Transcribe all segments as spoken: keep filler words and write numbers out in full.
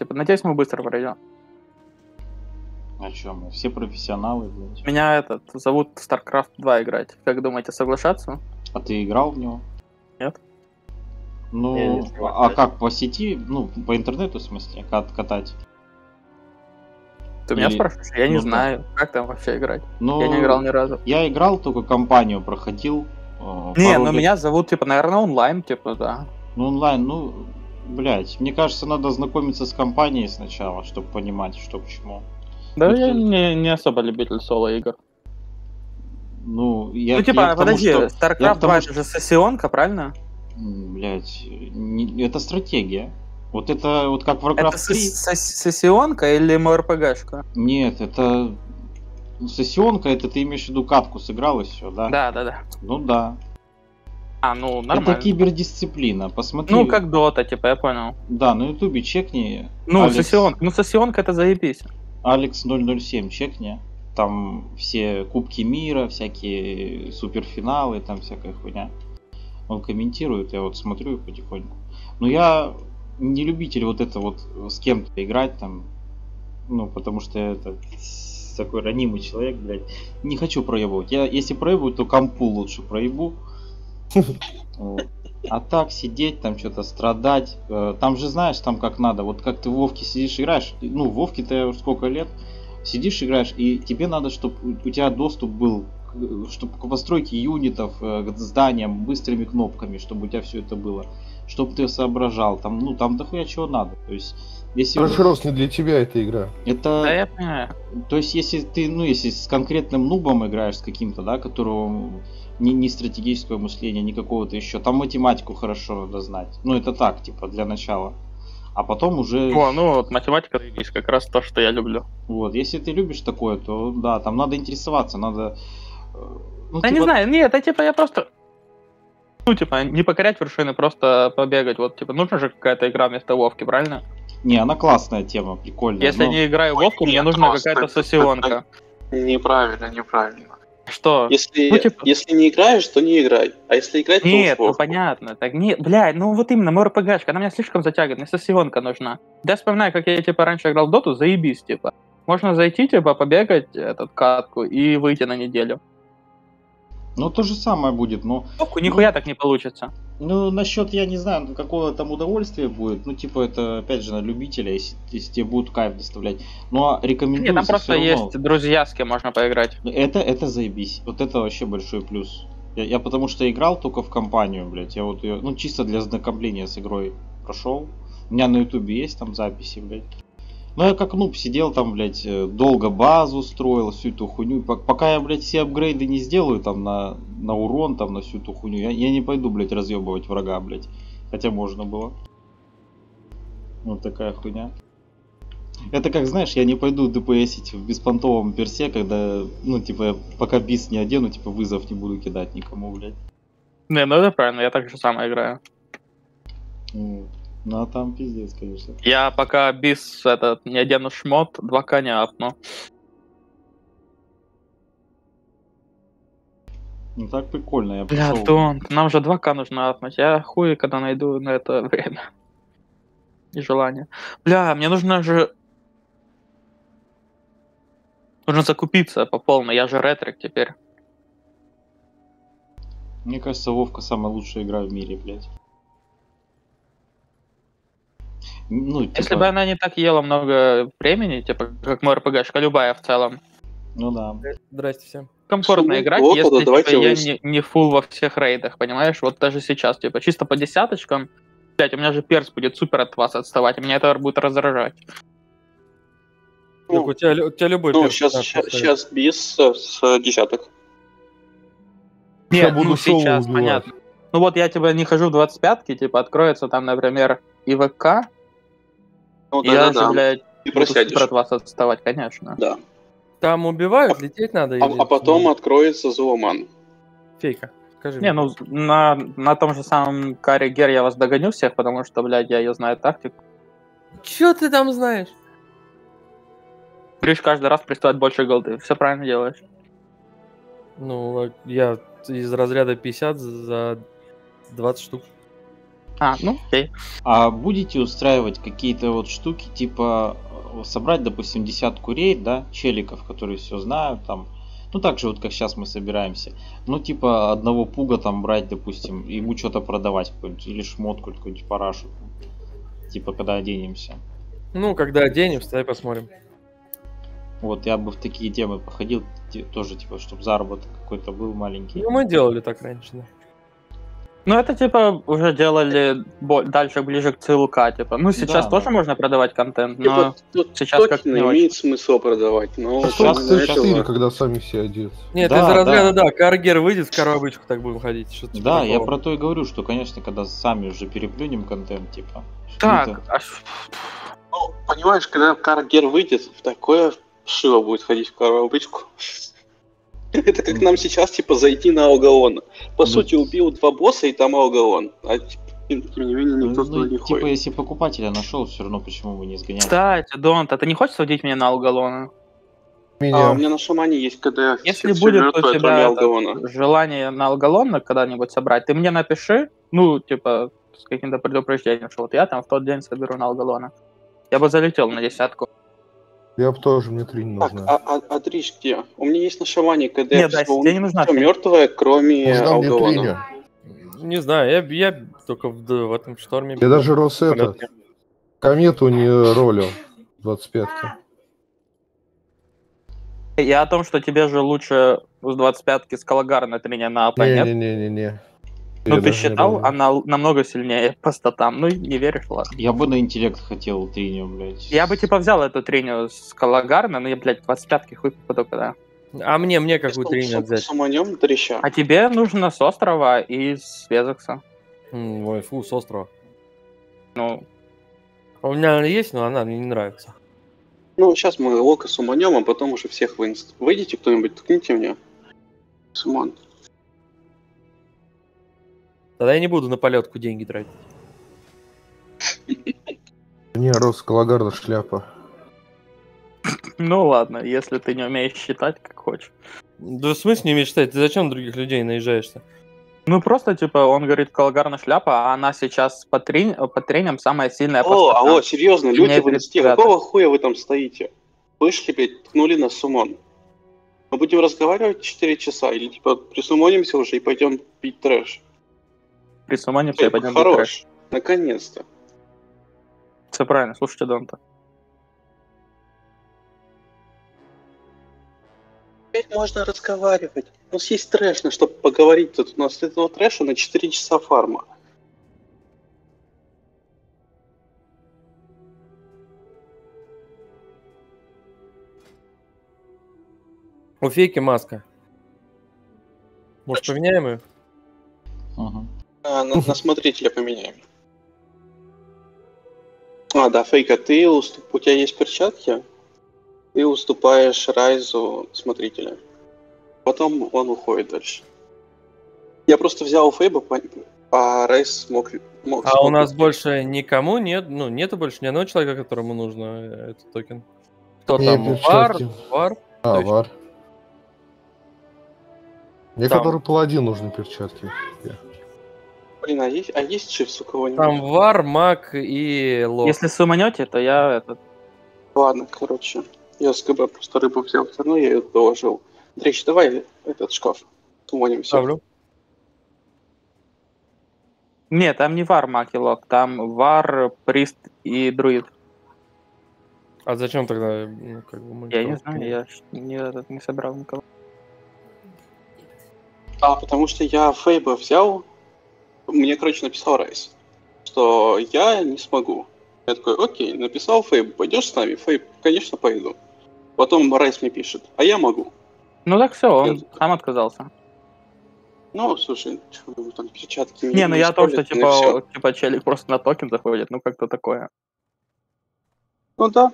Типа, надеюсь, мы быстро пройдем. О чем мы? Все профессионалы, блядь. Меня этот зовут StarCraft два играть. Как думаете, соглашаться? А ты играл в него? Нет. Ну, Не, не а как по сети, ну, по интернету, в смысле, кат катать? Ты меня Или- спрашиваешь? Я не ну да. знаю, как там вообще играть. Ну, Я не играл ни разу. Я играл, только компанию проходил. э, Не, пару ну лет. меня зовут, типа, наверное, онлайн, типа, да. Ну, онлайн, ну, блядь, мне кажется, надо знакомиться с компанией сначала, чтобы понимать, что к чему. Да Ну, я ты- не, не особо любитель соло-игр. Ну, я, Ну, типа, я к тому, подожди, что- я StarCraft к тому, два что- это же сессионка, правильно? М, блядь, не- это стратегия. Вот это вот как Warcraft Это три. сес- сес- сессионка или МРПГшка? Нет, это ну, сессионка, это ты имеешь в виду катку сыграл и все, да? Да, да, да. Ну да. А, ну, нормально. Это кибердисциплина. Посмотри. Ну, как Дота, типа, я понял. Да, на ютубе чекни. Ну, Алекс, сессионка. Ну, сессионка это заебись. Алекс ноль ноль семь чекни. Там все кубки мира, всякие суперфиналы, там всякая хуйня. Он комментирует, я вот смотрю потихоньку. Но я не любитель вот это вот с кем-то играть там. Ну, потому что я это такой ранимый человек, блядь. Не хочу проебывать. Я, если проебываю, то компу лучше проебу. Вот. А так сидеть, там что-то страдать. э, Там же знаешь, там как надо. Вот как ты в Вовке сидишь, играешь. Ну, в Вовке-то уже сколько лет. Сидишь, играешь, и тебе надо, чтобы у тебя доступ был, чтобы к постройке юнитов, э, к зданиям, быстрыми кнопками, чтобы у тебя все это было. Чтобы ты соображал. Там, ну, там дохуя чего надо. То есть, если... Рос, не для тебя эта игра. Это... Да, я понимаю. То есть, если ты, ну, если с конкретным нубом играешь, с каким-то, да, которого ни, ни стратегического мышления, ни какого-то еще, там математику хорошо надо знать. Ну, это так, типа, для начала. А потом уже... О, ну вот математика заебись, как раз то, что я люблю. Вот, если ты любишь такое, то да, там надо интересоваться, надо... э, Ну, Да типа, не знаю, нет, это типа я просто... Ну, типа, не покорять вершины, просто побегать. Вот, типа, нужна же какая-то игра вместо Вовки, правильно? Не, она классная тема, прикольная. Если но- не играю в Вовку, мне Нет, нужна просто какая-то это- сессионка. Неправильно, неправильно. Что? Если, Ну, типа- если не играешь, то не играй. А если играть, то Нет, уж ну Вовку. понятно. Так нет, блядь, ну вот именно, МРПГшка, она меня слишком затягивает, мне сессионка нужна. Да я вспоминаю, как я, типа, раньше играл в Доту, заебись, типа. Можно зайти, типа, побегать этот катку и выйти на неделю. Ну, то же самое будет, но... Вовку нихуя так не получится. Ну, насчет, я не знаю, ну, какого там удовольствия будет. Ну, типа, это, опять же, на любителя, если, если тебе будут кайф доставлять. Ну, а рекомендуется Нет, там просто всё равно. есть друзья, с кем можно поиграть. Это, это заебись. Вот это вообще большой плюс. Я, я потому что играл только в компанию, блядь. Я вот ее, ну, чисто для ознакомления с игрой прошел. У меня на ютубе есть там записи, блядь. Ну, я как нуб сидел там, блядь, э, долго базу строил, всю эту хуйню. Пок- Пока я, блядь, все апгрейды не сделаю там на, на урон, там, на всю эту хуйню, я, я не пойду, блядь, разъебывать врага, блядь. Хотя можно было. Вот такая хуйня. Это как, знаешь, я не пойду ДПСить в беспонтовом персе, когда, ну, типа, я пока бис не одену, типа, вызов не буду кидать никому, блядь. Не, ну это правильно, я так же самое играю. Вот. Ну, а там пиздец, конечно. Я пока бис этот не одену шмот, два коня апну. Ну, так прикольно, я Бля, пошел. Дон, нам же два ка нужно апнуть. Я хуй, когда найду на это время. И желание. Бля, мне нужно же... Нужно закупиться по полной, я же ретрик теперь. Мне кажется, Вовка самая лучшая игра в мире, блядь. Ну, типа, Если бы она не так ела много времени, типа, как мой РПГшка, любая в целом, ну да. Здрасте всем. комфортно Ну, играть, вот, если да, типа, давайте я вы- не, не фул во всех рейдах, понимаешь? Вот даже сейчас, типа, чисто по десяточкам, блять, у меня же перс будет супер от вас отставать, и меня это будет раздражать. Ну, Так, у, тебя, лю- у тебя любой Ну, перс сейчас, так сейчас, поставит. сейчас бис э, с десяток. Нет, буду ну соло сейчас, убивать. понятно. Ну вот я типа не хожу в двадцать пятки, типа откроется там, например, ИВК, Ну, и я же, да-да-да. блядь, Ты буду просядешь. супер от вас отставать, конечно. Да. Там убивают, лететь надо? А, или- а потом откроется зооман. Фейка, скажи Не, мне. ну на, на том же самом Каре Гер я вас догоню всех, потому что, блядь, я ее знаю тактику. Чё ты там знаешь? Брюш каждый раз приставать больше голды. Все правильно делаешь. Ну, а я из разряда пятьдесят за двадцать штук. А, ну окей. А будете устраивать какие-то вот штуки, типа э, собрать, допустим, десятку рейд, да, челиков, которые все знают, там, ну так же вот как сейчас мы собираемся. Ну типа одного пуга там брать, допустим, ему что-то продавать какой-нибудь, или шмотку, какую-нибудь парашу. Типа когда оденемся. Ну, когда оденемся, давай посмотрим. Вот я бы в такие темы походил, те- тоже типа, чтобы заработок какой-то был маленький. Ну, мы делали так раньше, да. Ну, это, типа, уже делали бо- дальше, ближе к ЦЛК, типа. Ну, сейчас Да, тоже да. можно продавать контент, но... Типа, тут сейчас как токены не очень. имеет смысл продавать, но Сейчас- помимо сейчас этого- четыре, когда сами все одеются. Нет, Да, из разряда, да. да, Каргер выйдет в коробочку, так будем ходить. Что-то типа Да, я такого. про то и говорю, что, конечно, когда сами уже переплюнем контент, типа. что Так, это- а ш- Ну, понимаешь, когда Каргер выйдет, в такое шило будет ходить в коробочку. Это как нам сейчас, типа, зайти на Алгаон. По Ну, сути, убил два босса и там Алгаон. А типа, тем тем не менее никто ну, туда не типа, ходит. если покупателя нашел, все равно почему бы не сгонять? кстати, Донт, а ты не хочешь сводить меня на Алгалона? А Меня. у меня на шамане есть, когда Если все будет мертвое, у кроме тебя это, Алгаона. желание на Алгалона когда-нибудь собрать, ты мне напиши, ну, типа, с каким-то предупреждением, что вот я там в тот день соберу на Алгалона. Я бы залетел на десятку. Я бы тоже, мне три не Так, нужна. а, а, а Дриш где? У меня есть на шамане, когда Нет, Дась, тебе не нужна все тринь. мертвое, кроме Нужна мне Алгаона. триня. Не знаю, я, я только в, д- в этом шторме. Я даже рос этот, полетке. комету не ролил. двадцать пятки. Я о том, что тебе же лучше с двадцать пятки с Калагарна триня на АП, нет? Не-не-не-не-не. Ну, Я ты даже не считал, ролил. она л- намного сильнее по статам. Ну, не веришь, ладно. Я бы на интеллект хотел триню, блядь. Я бы, типа, взял эту триню с Калагарна, но я, блядь, двадцать пятки хуй попаду когда. А мне, мне какую Что, треню сам- взять? Саманем Дрища. А тебе нужно с острова и с Везекса. М, Ой, фу, с острова. Ну, А у меня она есть, но она мне не нравится. Ну, сейчас мы Лока суманем, а потом уже всех в инст. Выйдите кто-нибудь, ткните мне. Суман. Тогда я не буду на полетку деньги тратить. Не, рос Калагарда шляпа. ну ладно, если ты не умеешь считать, как хочешь. Да в смысле не умеешь считать? Ты зачем на других людей наезжаешься? Ну, просто, типа, он говорит, Калагарна шляпа, а она сейчас по, трень, по треням самая сильная по О, статам. алло, серьезно, люди Имеет в инсте, тридцать какого хуя вы там стоите? Вышли, блядь, ткнули на сумон. Мы будем разговаривать четыре часа, или типа присумонимся уже и пойдем пить трэш. При сумане все Эй, пойдем бить трэш. хорош, наконец-то. Все правильно, слушайте Донта. Опять можно разговаривать. У нас есть трэш, на что поговорить тут. У нас этого трэша на четыре часа фарма. У фейки маска. Может, поменяем ее? Ага. А, на, на смотрителя поменяем. А, да, Фейка, ты уступ... у тебя есть перчатки? Ты уступаешь Райзу смотрителя. Потом он уходит дальше. Я просто взял Фейба, по- а Райз мог... мог А у смог- нас больше никому нет, ну, нету больше ни одного человека, которому нужно э, этот токен. Кто Не, там? Вар? перчатки. Вар? А, Точно. вар. Мне Там. который паладин нужны перчатки. Блин, а есть, а есть шифс у кого-нибудь? Там Вар, Мак и Лох. Если суманете, то я этот... Ладно, короче. Я с ГБ просто рыбу взял, все равно я ее доложил. Дрещ, давай этот шкаф. Сумонимся. Ставлю. Нет, там не вар, Макилок, там вар, прист и друид. А зачем тогда? Ну, как бы мы Я не кто- знаю, я ж не, этот, не собрал никого. А, потому что я Фейба взял, мне, короче, написал Райс, что я не смогу. Я такой, окей, написал Фейб, пойдешь с нами? Фейб, конечно, пойду. Потом Райс мне пишет, а я могу. Ну так все, он Нет. сам отказался. Ну, слушай, что вы там перчатки Не, ну я о том, что используете, ну и всё. типа, типа челик просто на токен заходит, ну как-то такое. Ну да.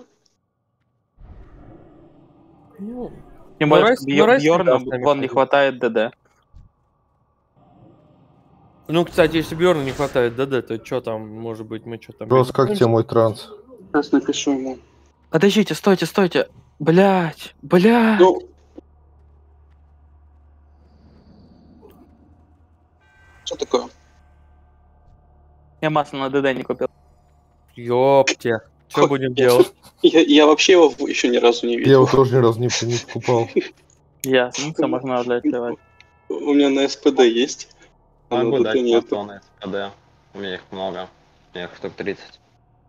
Ну, Тем Ну, более, Райс- что ну, Бьё- Райс Бьёрну всегда с нами вон не ходит. хватает ДД. ну, кстати, если Бьорну не хватает ДД, то что там, может быть, мы что там... Рос, как тебе мой транс? Сейчас напишу ему. Подождите, стойте, стойте. Блять, блять. Ну, что такое? Я масло на ДД не купил. Ёпте. Что будем делать? Я, я вообще его еще ни разу не Я видел. его тоже ни разу не, не покупал. Ясно, ну, все можно, блядь, сливать. У меня на СПД есть. а на Могу ДТ дать нет. масло на СПД. У меня их много. У меня их штук тридцать.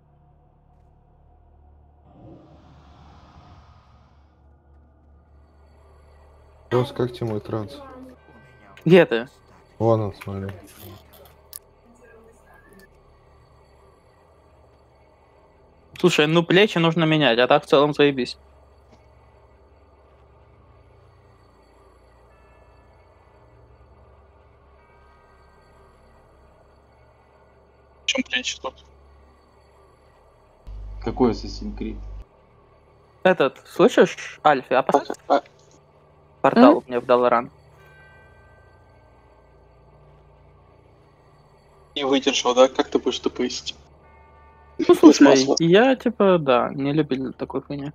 Рос, как тебе мой транс? Где ты? Вон он, смотри. Слушай, ну плечи нужно менять, а так в целом заебись. В чем плечи тут? Какой Assassin's Creed? Этот, слышишь, Альфи, а поставь А, портал мне в Даларан. не выдержал, да? Как ты будешь тупость? Ну слушай, масла. я типа, да, не любитель такой хуйни.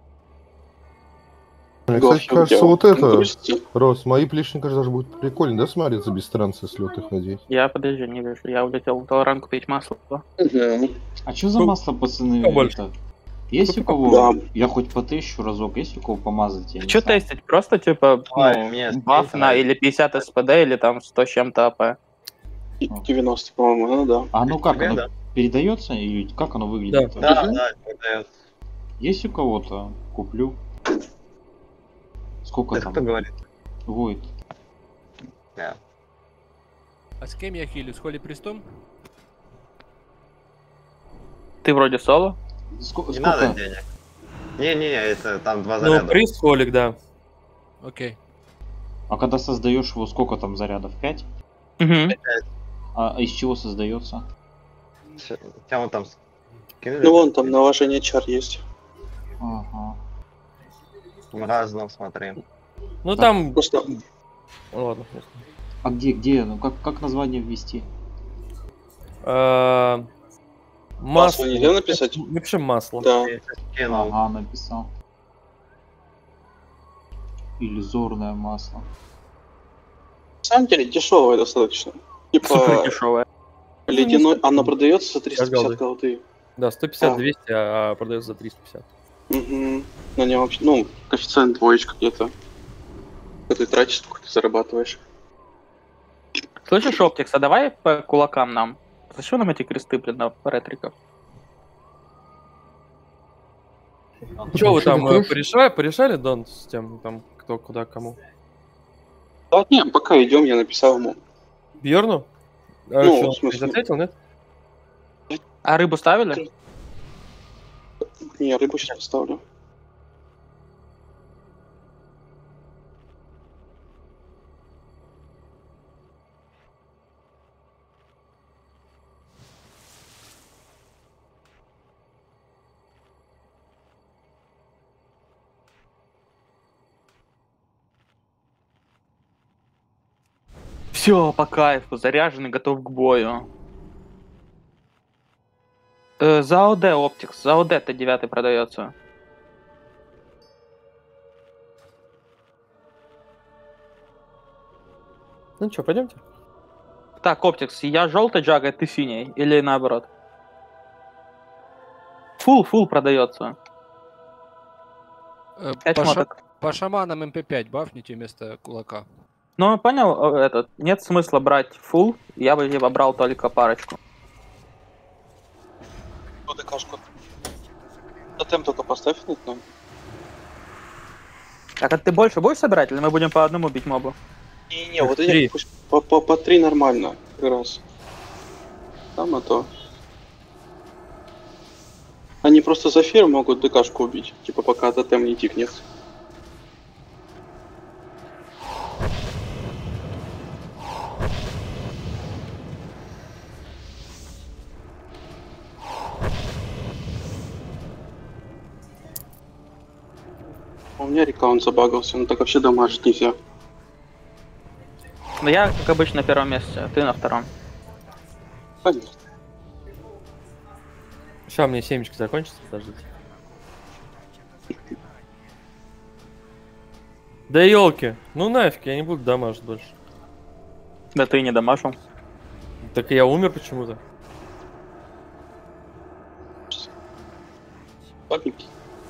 Мне, Гоф кстати, кажется, делал. вот Ну, это, грусти. Рос, мои плечи, кажется, даже будет прикольно, да, смотреться без транса, если вот их надеть? Я, подожди, не вижу. Я улетел в Даларан купить масло. Мгм. А что за масло, пацаны? побольше. это? Есть у кого? Да. Я хоть потыщу разок, есть у кого помазать? Я не Что знаю. тестить? Просто типа, Давай, ну, мне баф скинь, на давай. или пятьдесят СПД, или там сто с чем-то АП. девяносто, по-моему, ну да. А ну как, Тебе, оно да? передается или как оно выглядит? Да, Мгм. да, выдает. Есть у кого-то? Куплю. Сколько Это там? кто говорит? Войд. Да. А с кем я хилю? С Холли Пристом? Ты вроде соло. Сколько? Не надо сколько? денег. Не-не, это там два Ну, заряда. приз холик, да. Окей. А когда создаешь его, сколько там зарядов? пять? Угу. А из чего создается? Тему там скинули. Ну вон там наложение чар есть. Ага. Разном смотри. Ну там... Просто Ладно. А где, где? Ну как, как название ввести? Э, Масло нельзя написать? Напишем масло. да. Я сейчас скинул. Ага, написал. Иллюзорное масло. На самом деле дешевое достаточно. Супер Типа дешевая. ледяной, она продается за триста пятьдесят голды. голды. Да, сто пятьдесят А. двести, а продается за триста пятьдесят. Угу. На нем вообще, ну, коэффициент двоечка где-то. Когда ты тратишь, сколько ты зарабатываешь. Слышишь, Оптикс, а давай по кулакам нам. Зачем нам эти кресты, блин, на ретриков? Че вы Что там такое? э, порешали, порешали, Дон, с тем, там, кто куда кому? Да, не, пока идем, я написал ему. Бьерну? А, Ну, чё, в смысле? ты ответил, нет? А рыбу ставили? Не, рыбу сейчас поставлю. Все, по кайфу, заряженный, готов к бою. Э, за ОД Оптикс, за ОД Т девять продается. Ну что, пойдемте? Так, Оптикс, я желтый джага, ты синий, или наоборот? Фул, фул продается. Э, Пять по, ша- моток. по шаманам эм пэ пять бафните вместо кулака. Ну, понял, э, этот, нет смысла брать фул, я бы его брал только парочку. Вот и кашку. Тотем только поставь на нам. Так, а ты больше будешь собирать, или мы будем по одному бить мобу? Не-не, вот Три. эти пусть по, по, по три нормально. Как раз. Там а то. Они просто за фир могут ДКшку убить. Типа пока тотем не тикнет. У меня рекаунт забагался, ну так вообще дамажить нельзя. Ну, я, как обычно, на первом месте, а ты на втором. Понятно. Сейчас мне семечки закончится, подождите. Да елки, ну нафиг, я не буду дамажить больше. Да ты не дамажил. Так я умер почему-то. Слабенький.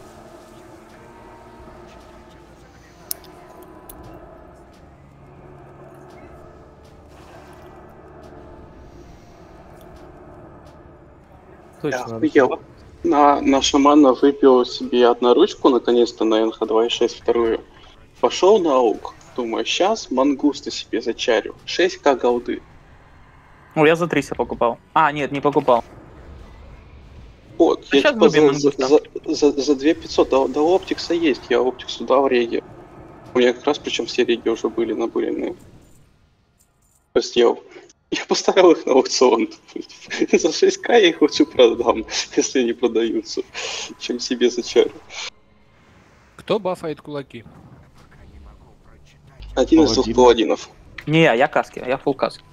Я Точно. надо. охуел. На, на шамана выпил себе одноручку, наконец-то на эн ха два и шесть вторую. Пошел на аук. Думаю, сейчас мангуста себе зачарю. шесть ка голды. Ну, я за три себе покупал. А, нет, не покупал. Вот, Ну, я щас типа выбьем за, мангуста. за, за, за две тысячи пятьсот, да, да оптикса есть, я оптиксу дал реги. У меня как раз причем все реги уже были набуренные. То есть я, я поставил их на аукцион. За шесть ка я их лучше продам, если они продаются, чем себе зачарю. Кто бафает кулаки? Один из двух Паладин. паладинов. Не, я каски, я фулл каски.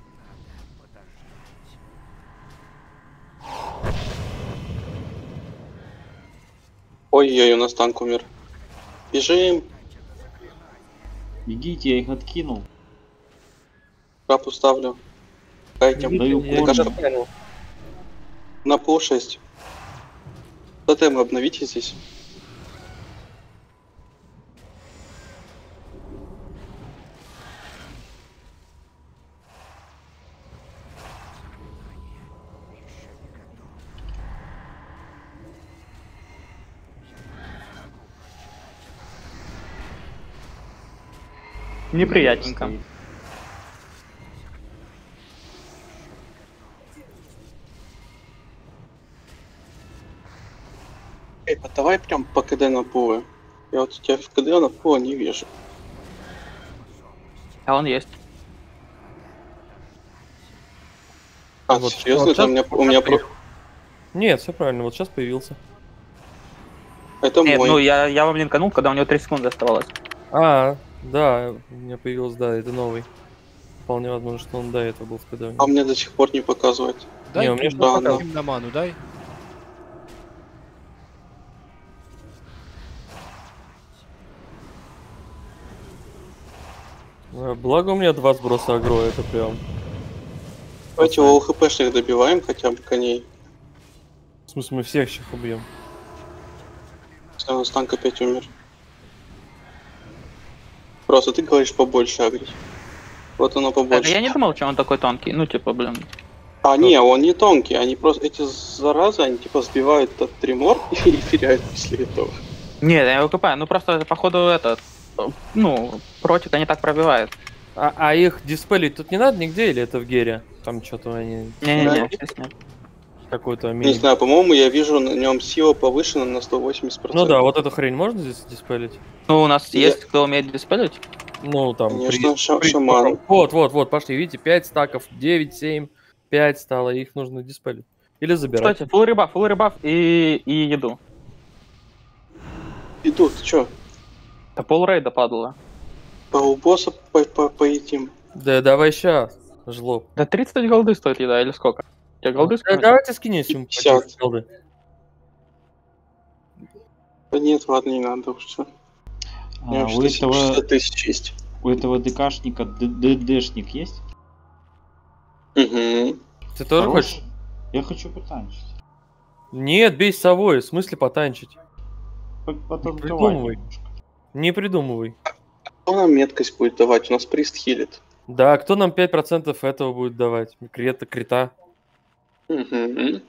Ой-ой, у нас танк умер. Бежим, Бегите, я их откинул. крапу ставлю. Дайте. Даю Я Покажи. корни. понял. На пол шесть. Тотем обновите здесь. Неприятненько. Стоит. Эй, а давай прям по КД на поле. Я вот у тебя в КД на поле не вижу. А он есть. А, Вот, серьезно? вот Это у щас- меня, вот у меня щас про... появился. Нет, все правильно, вот сейчас появился. Это Нет, мой. ну я, я вам линканул, когда у него три секунды оставалось. А, да, у меня появился, да, это новый. Вполне возможно, что он до этого был в КД. А мне до сих пор не показывает. Дай у меня ким- что показывает? ким на ману, дай. А, Благо у меня два сброса агро, это прям... Давайте лоу хпшных добиваем хотя бы коней. В смысле, мы всех сейчас убьем. Если у нас танк опять умер. Просто ты говоришь побольше агрить. Вот оно Это побольше. я не думал, что он такой тонкий. Ну, типа, блин. А, не, он не тонкий. Они просто, эти заразы, они типа сбивают этот тримор и теряют после этого. Нет, я его купаю. Ну, просто, походу, это... Ну, протика не так пробивает. А, а их диспелить тут не надо нигде, или это в гере? Там что-то они... Не-не-не, здесь нет. Какой-то Не мини... знаю, по-моему, я вижу на нем сила повышена на сто восемьдесят процентов. Ну да, вот эту хрень можно здесь диспелить? Ну, у нас Я- есть кто умеет диспелить? Ну, там... Конечно, ша- при- шаман. Вот, вот, вот, пошли, видите, пять стаков, девять, семь, пять стало, их нужно диспелить. Или забирать. Кстати, фулл ребаф, фулл ребаф и, и еду. Иду, ты чё? Да пол рейда падало. По у босса по- по- поедим. Да давай сейчас, жлоб. Да тридцать голды стоит еда, или сколько? У тебя голды Да, сколько? давайте скинем ему пятьдесят. какие-то голды. Да нет, ладно, не надо уж всё. У меня А, уже у этого, шестьдесят тысяч есть. у этого ДКшника д- ДДшник есть? Угу. Ты тоже Хороший? хочешь? Я хочу потанчить. Нет, бей с совой, в смысле потанчить? По- Потанковать Придумывай. немножко. Не придумывай. Кто нам меткость будет давать? У нас прист хилит. Да, кто нам пять процентов этого будет давать? Крета, крита. Угу.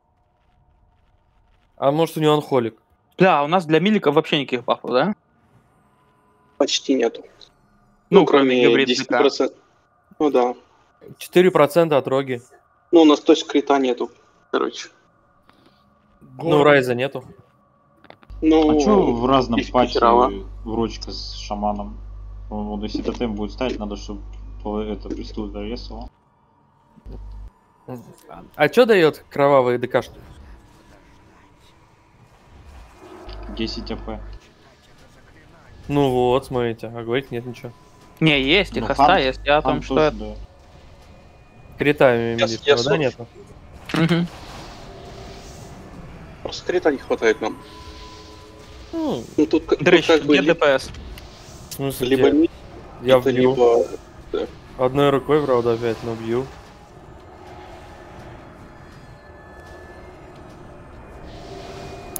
А может у него анхолик? Да, у нас для миликов вообще никаких бафов, да? Почти нету. Ну, Ну, кроме кроме гибрид десять ДК. процентов. Ну да. четыре процента от роги. Ну, у нас точно крита нету. Короче. Ну, райза нету. Ну, А чё в разном из пати Питерова. врочка с шаманом? Он, если тотем будет ставить, надо, чтобы это приступ довесило. А что дает кровавый ДКшник? десять АП. Ну вот, смотрите, а говорит нет ничего. Не, есть, и Ну, хоста хан- есть. Я о том, Хан что тоже, это... да. Критами Я- медицина, я да, слышу. нету? Мгм. Просто крита не хватает нам. Ну, Ну, тут, как- тут Дрыщ, как бы где ли- ДПС? в смысле, либо где? мид, Я это вбью. либо... Одной рукой, правда, опять, но бью.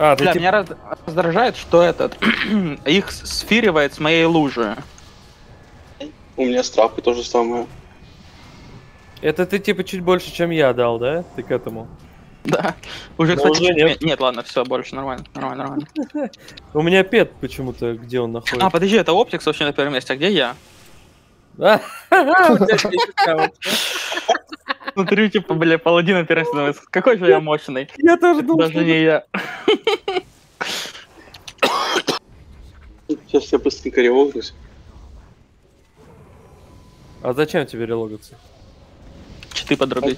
А, ты Бля, типа... меня раз- раздражает, что этот их сфиривает с моей лужи. У меня с травкой то же самое. Это ты типа чуть больше, чем я дал, да? Ты к этому. Да. Уже, Но кстати, уже чуть нет. ме- Нет, ладно, все, больше нормально, нормально, нормально. У меня пет почему-то, где он находится. А, подожди, это Оптикс вообще на первом месте, а где я? А, у тебя фишка вообще. Смотри, типа, бля, паладин операции. Какой же я мощный. Я тоже Это думал, даже что не я. Сейчас я быстренько релогнусь. А зачем тебе релогаться? Читы подрубить.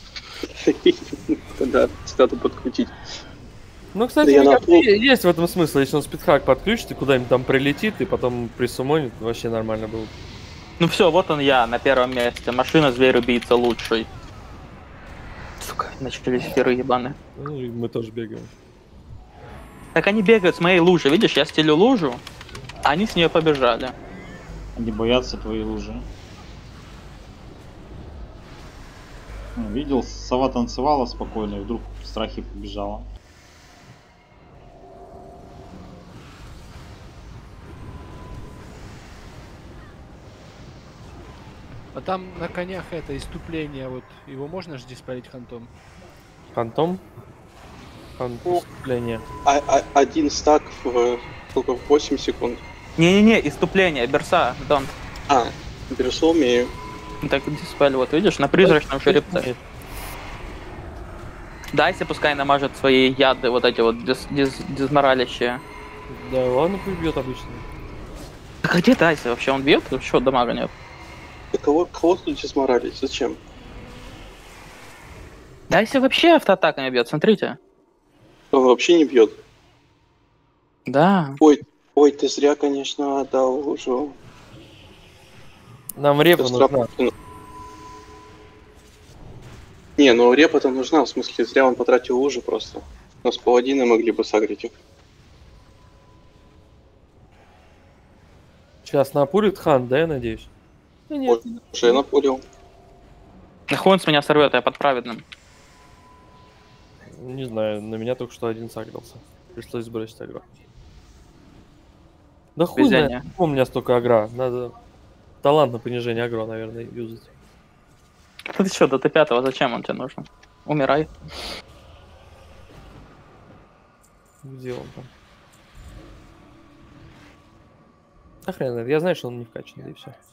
Да, стату подкрутить. Ну, кстати, Да я мне на кажется, пол- есть в этом смысл. Если он спидхак подключит и куда-нибудь там прилетит, и потом присумонит, вообще нормально было. Ну все, вот он я на первом месте. Машина, зверь, убийца лучший. Сука, начались херы ебаные. Ну, и мы тоже бегаем. Так они бегают с моей лужи, видишь, я стелю лужу, а они с нее побежали. Они боятся твоей лужи. Ну, видел, сова танцевала спокойно и вдруг в страхе побежала. А там на конях это иступление, вот его можно же диспарить хантом? Фантом? Фантопление. А, а- один стак в сколько, в восемь секунд. Не-не-не, иступление, берса, дон. А, берсу умею. Так, диспель, вот видишь, на призрачном жеребце. Дайся, пускай намажет свои яды, вот эти вот дис- дис- дизморалящие. Да, ладно, пусть бьет обычно. Так а где Дайся вообще? Он бьет? Что, дамага нет? Да кого, кого тут дисморалить? Зачем? Дайся вообще автоатаками бьет, смотрите. Он вообще не бьет. Да. Ой, ой, ты зря, конечно, отдал уже. Нам репа нужна. Не, ну репа-то нужна, в смысле, зря он потратил лужи просто. Но с паладины могли бы сагрить их. Сейчас напурит хан, да, я надеюсь? Да нет. Ой, уже напулил. Нахуй он с меня сорвет, я под праведным. Не знаю, на меня только что один сагрился. Пришлось сбросить агро. Да хуй Везение. знает, у меня столько агро. Надо талант на понижение агро, наверное, юзать. Ты что, до Т пятого зачем он тебе нужен? Умирай. Где он там? А хрен знает, я знаю, что он не вкачанный, и все.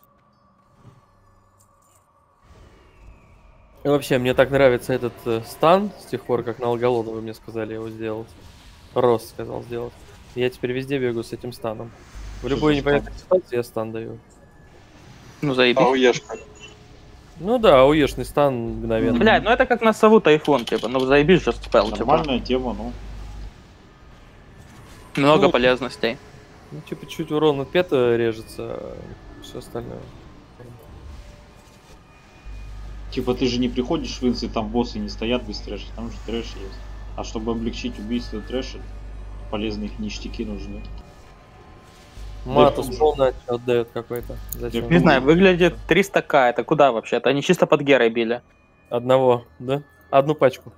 И вообще, мне так нравится этот э, стан с тех пор, как на Алголода вы мне сказали его сделать. Рос сказал сделать. Я теперь везде бегаю с этим станом. В Что любой за непонятной ситуации я стан даю. Ну А заебись. уешка. Ну да, уешный стан мгновенно. Блядь, ну это как на сову тайфун, типа, ну заебись же спел, типа. Нормальная тема, ну. Много Ну, полезностей. Ну, типа, чуть урон от пета режется, а все остальное. Типа ты же не приходишь в инсы, там боссы не стоят без трэша, там же трэш есть. А чтобы облегчить убийство трэша, полезные ништяки нужны. Матус хуже. полный отдает какой-то. Зачем? Не знаю, выглядит триста ка, это куда вообще? Это они чисто под Герой били. Одного, да? Одну пачку.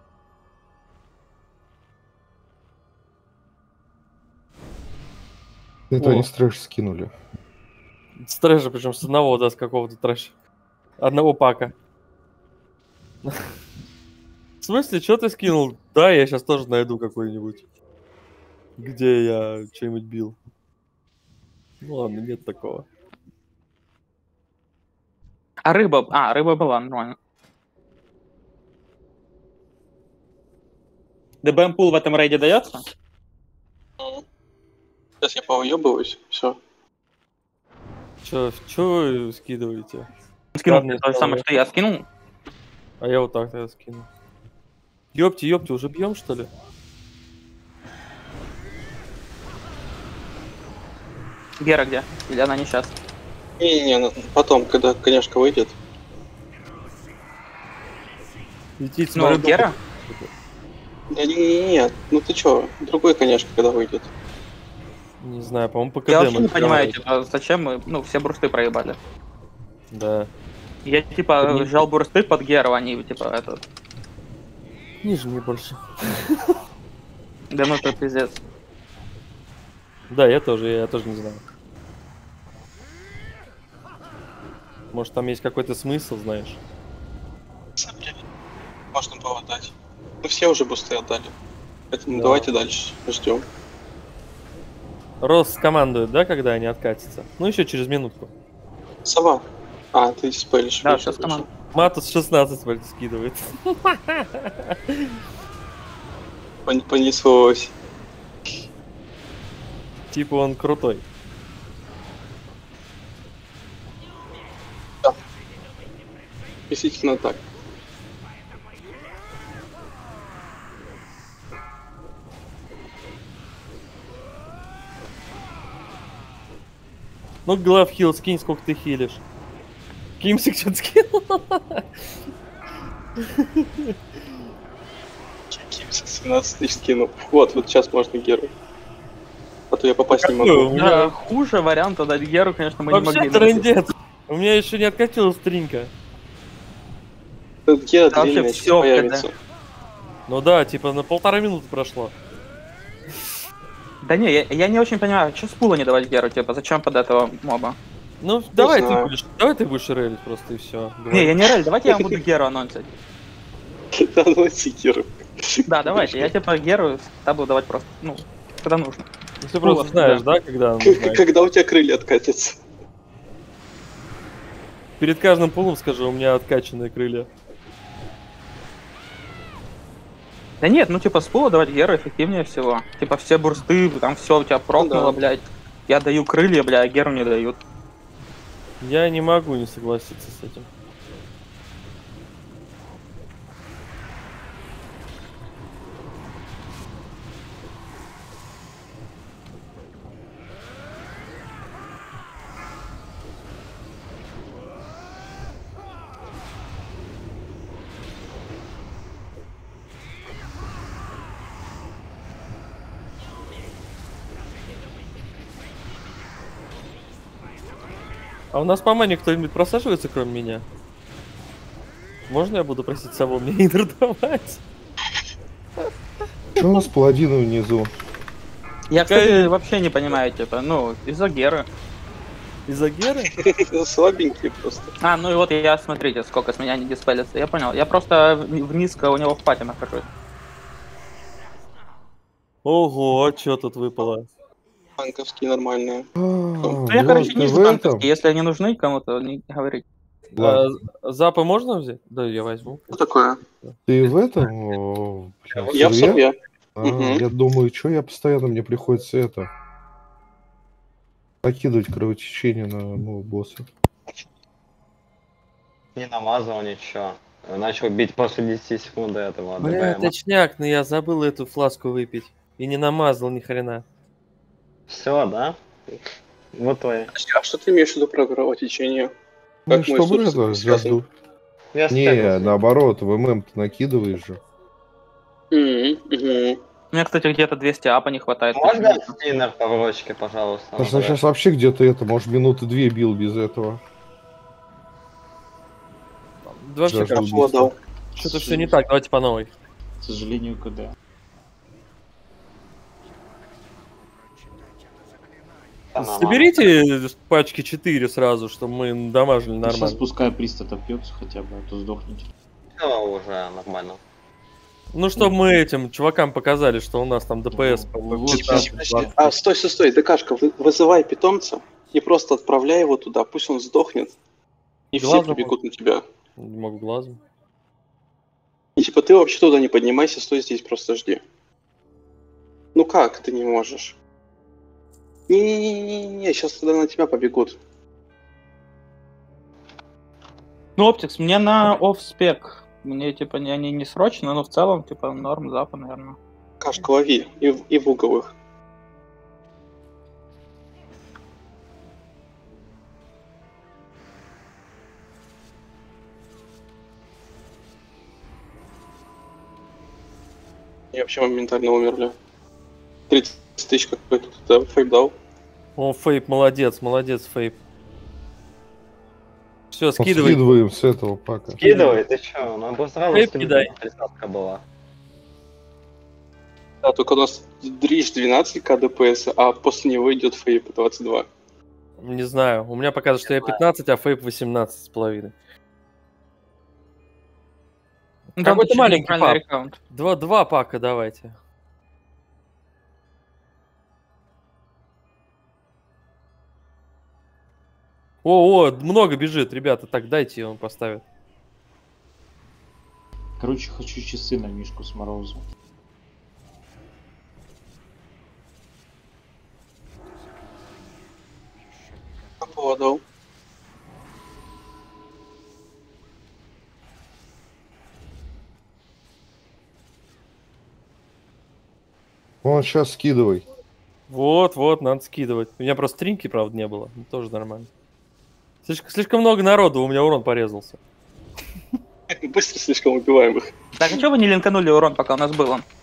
Это О. они стрэш скинули. С трэша, причем с одного, да, с какого-то трэша. Одного пака. В смысле, что ты скинул? Да, я сейчас тоже найду какой-нибудь. Где я что-нибудь бил. Ну ладно, нет такого. А рыба... А, рыба была, нормально. ДБМ пул в этом рейде дается? Сейчас я повыебываюсь, все. Чё, чё вы скидываете? Скинул Ладно, то же самое, что я скинул. А я вот так тогда скину. Ёпти, ёпти, уже бьем что ли? Гера где? Или она не сейчас? Не-не-не, ну, потом, когда конешка выйдет. Летите, Ну, смотрю, Гера? Да не-не-не, ну ты чё, другой конешка, когда выйдет. Не знаю, по-моему, по КД Я вообще мы не понимаю, сделали. типа, зачем мы, ну, все брусты проебали. Да. Я, типа, Не- взял бурсты под Геру, они, типа, это... Ниже мне больше. Да ну это пиздец. Да, я тоже, я тоже не знаю. Может, там есть какой-то смысл, знаешь? Можно было дать. Ну все уже бусты отдали. Поэтому Да. давайте дальше ждем. Рос командует, да, когда они откатятся? Ну, еще через минутку. Сова. А, ты спелишь. Да, вышел, сейчас команда. Матус шестнадцать вроде скидывает. Пон- Понеслось. Типа он крутой. Действительно так. Ну, глав хил, скинь, сколько ты хилишь. Кимсик что-то скинул. семнадцать тысяч скинул. Вот, вот сейчас можно Геру. А то я попасть не Какой? могу. У меня- Да, хуже варианта дать Геру, конечно, мы не Вообще могли. найти. трындец. У меня еще не откатилась стринка. Этот Гера Да вообще длинный всё, появится. Ну да, типа на полтора минуты прошло. Да не, я, я не очень понимаю, что с пула не давать Геру, типа, зачем под этого моба? Ну, давай ты знаю. будешь, давай ты будешь релить просто и все. Не, я не рель, давайте я вам буду Геру анонсить. Да, давайте Геру. Да, давайте, я типа Геру всегда буду давать просто, ну, когда нужно. Ну, ты просто Вот, знаешь, да. да, когда К- нужно. Когда у тебя крылья откатятся. Перед каждым пулом скажу, у меня откачанные крылья. Да нет, ну типа с пула давать Геру эффективнее всего. Типа все бурсты, там все у тебя прокнуло, да. блядь. Я даю крылья, бля, а Геру не дают. Я не могу не согласиться с этим. А у нас по мане кто-нибудь просаживается, кроме меня? Можно я буду просить Саву мне интер давать? Что у нас паладины внизу? Я, Какая- кстати, вообще не понимаю, типа, ну, из-за Геры. Из-за Геры? Слабенькие просто. А, ну и вот я, смотрите, сколько с меня не диспелится. Я понял. Я просто в- в низко у него в пати нахожусь. Ого, а чё тут выпало? Танковские нормальные. Ну, я, короче, не в за этом. танковские. Если они нужны кому-то, не говорить. Да. А, запы можно взять? Да, я возьму. Что такое? Ты в этом? о, бля, Я в сове? сове. А, Мгм. Я думаю, что я постоянно мне приходится это покидывать кровотечение на ну, босса. Не намазал ничего. Начал бить после десяти секунд до этого. Бля, ДБМа. точняк, но я забыл эту фласку выпить. И не намазал ни хрена. Все, да? Вот твои. А что ты имеешь в виду про кровотечение? Ну, Как мой чтобы суп это, связан? жажду. Я Не, стекался. наоборот, в ММ ты накидываешь же. Мгм, мгм. Мне, кстати, где-то двести апа не хватает. Можно стинер по врочке, пожалуйста? Потому что сейчас вообще где-то это, может, минуты две бил без этого. Да вообще, Жажду короче, убийства. Обладал. что-то все не так, давайте по новой. К сожалению, КД. Соберите пачки четыре сразу, чтобы мы дамажили Сейчас нормально. пускай прист отопьется хотя бы, а то сдохнете. Все уже нормально. Ну, чтобы мы этим чувакам показали, что у нас там ДПС по Вот Подожди, сейчас. подожди. А, стой, стой, стой, ДКшка, вы- вызывай питомца и просто отправляй его туда, пусть он сдохнет. И все Глазом прибегут на тебя. Не могу глазом. И типа ты вообще туда не поднимайся, стой здесь, просто жди. Ну как ты не можешь? Не-не-не-не-не, сейчас туда на тебя побегут. Ну, Оптикс, мне на офф-спек. Мне, типа, не- они не срочно, но в целом, типа, норм запа, наверное. Кашка лови, и, в- и в уголых. И вообще моментально умерли. тридцать тысяч какой-то тут фейп дал. О, Фейп, молодец, молодец, Фейп. Все, скидывай. Скидываем с этого пака. Скидывай, ты чё? Ну бы сразу Фейп скидывай, кидай. присадка была. Да, только у нас Дрич двенадцать ка ДПС, а после него идет Фейп двадцать два. Не знаю. У меня показывает, что я пятнадцать, а Фейп восемнадцать с половиной. Ну, там Какой-то чуть маленький неправильный пак. рекаунт. Два, два пака давайте. О, о, много бежит, ребята. Так, дайте, он поставит. Короче, хочу часы на Мишку с Морозу. По поводу. Вон сейчас скидывай. Вот, вот, надо скидывать. У меня просто стринки, правда, не было. Ну, тоже нормально. Слишком, слишком много народу, у меня урон порезался. Быстро слишком убиваем их. Так, а чего вы не линканули урон, пока у нас был он?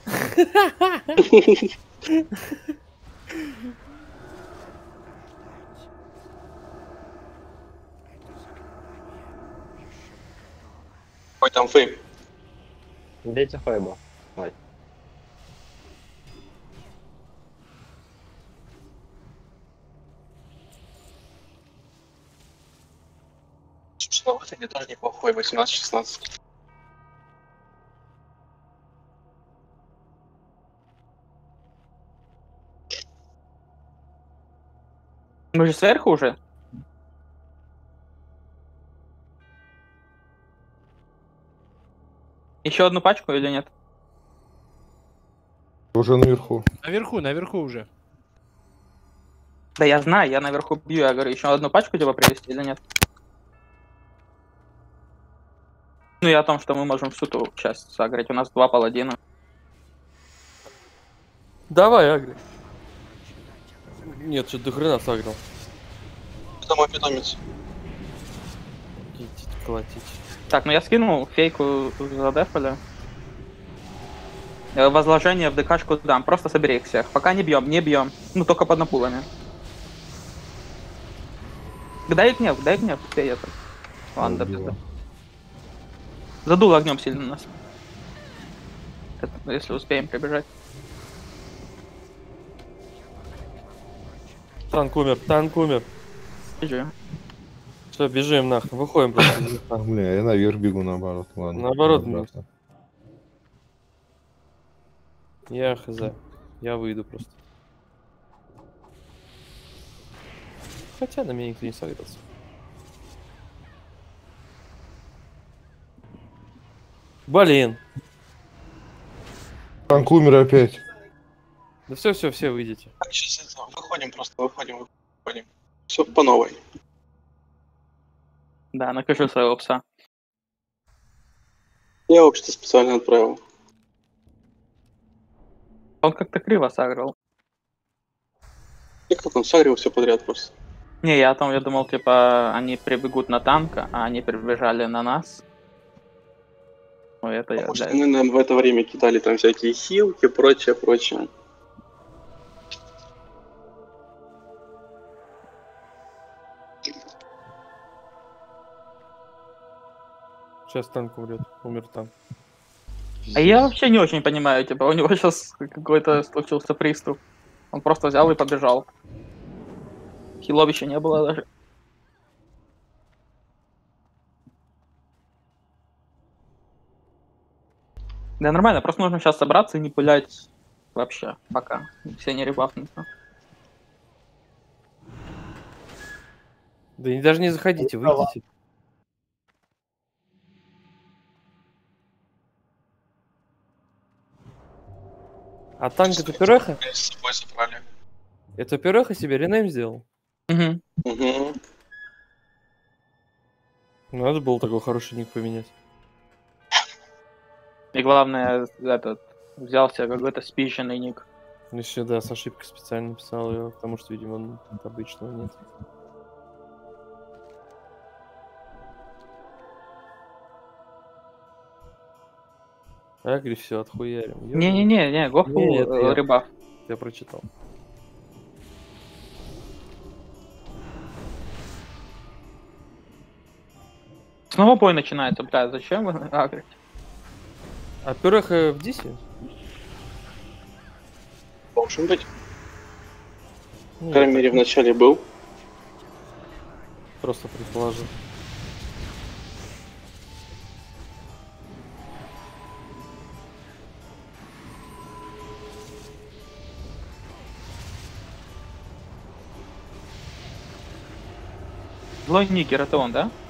Ой, там Фейп. Бейте Фейбу. Ой. Ну, это не тоже неплохой, восемнадцать шестнадцать. Мы же сверху уже. Еще одну пачку или нет? Уже наверху. Наверху, наверху уже. Да я знаю, я наверху бью, я говорю, еще одну пачку тебе привезти или нет? Ну и о том, что мы можем всю ту часть сагрить. У нас два паладина. Давай, Агри. Нет, что-то до хрена сагрил. Это мой питомец. Идите колотить. Так, ну я скинул фейку за дефоля. Э, Возложение в ДКшку дам. Просто собери их всех. Пока не бьем, не бьем. Ну только под напулами. Дай гнев, дай гнев. Успей это. Ладно, да Убила. пизда. Задул огнем сильно нас. Это, если успеем прибежать. Танк умер, танк умер. Бежи. Все, бежим нахуй, выходим просто. из А, окна. бля, я наверх бегу наоборот. Ладно. Наоборот, обратно. Я хз. Я выйду просто. Хотя на меня никто не согрелся. Блин. Танк умер опять. Да все, все, все, выйдите. Так, сейчас это, выходим просто, выходим, выходим. Все по новой. Да, накажу своего пса. Я вообще-то специально отправил. Он как-то криво сагрил. И как он сагрил все подряд просто. Не, я о том, я думал, типа, они прибегут на танк, а они прибежали на нас. Ну, это я, Потому что да. мы нам в это время кидали там всякие хилки, прочее, прочее. Сейчас танк умрет. Умер танк. А я вообще не очень понимаю, типа, у него сейчас какой-то случился приступ. Он просто взял и побежал. Хиловища не было даже. Да нормально, просто нужно сейчас собраться и не пулять вообще, пока все не ребафнутся. Да и даже не заходите, выйдите. А танк это пюреха? С собой собрали. Это пюреха себе ренейм сделал? Угу. Угу. Надо было такой хороший ник поменять. И главное, этот, взял себе какой-то спиченный ник. Еще, да, с ошибкой специально писал ее, потому что, видимо, обычного нет. Агри, все, отхуярим. Ё- Не-не-не, не, гофу Не, это я. ребаф. Я прочитал. Снова бой начинается, бля, зачем вы агрите? А пюреха в Дисе? Может быть. По Нет, крайней мере, в начале был. просто предположил. Злой Нигер, это он, да?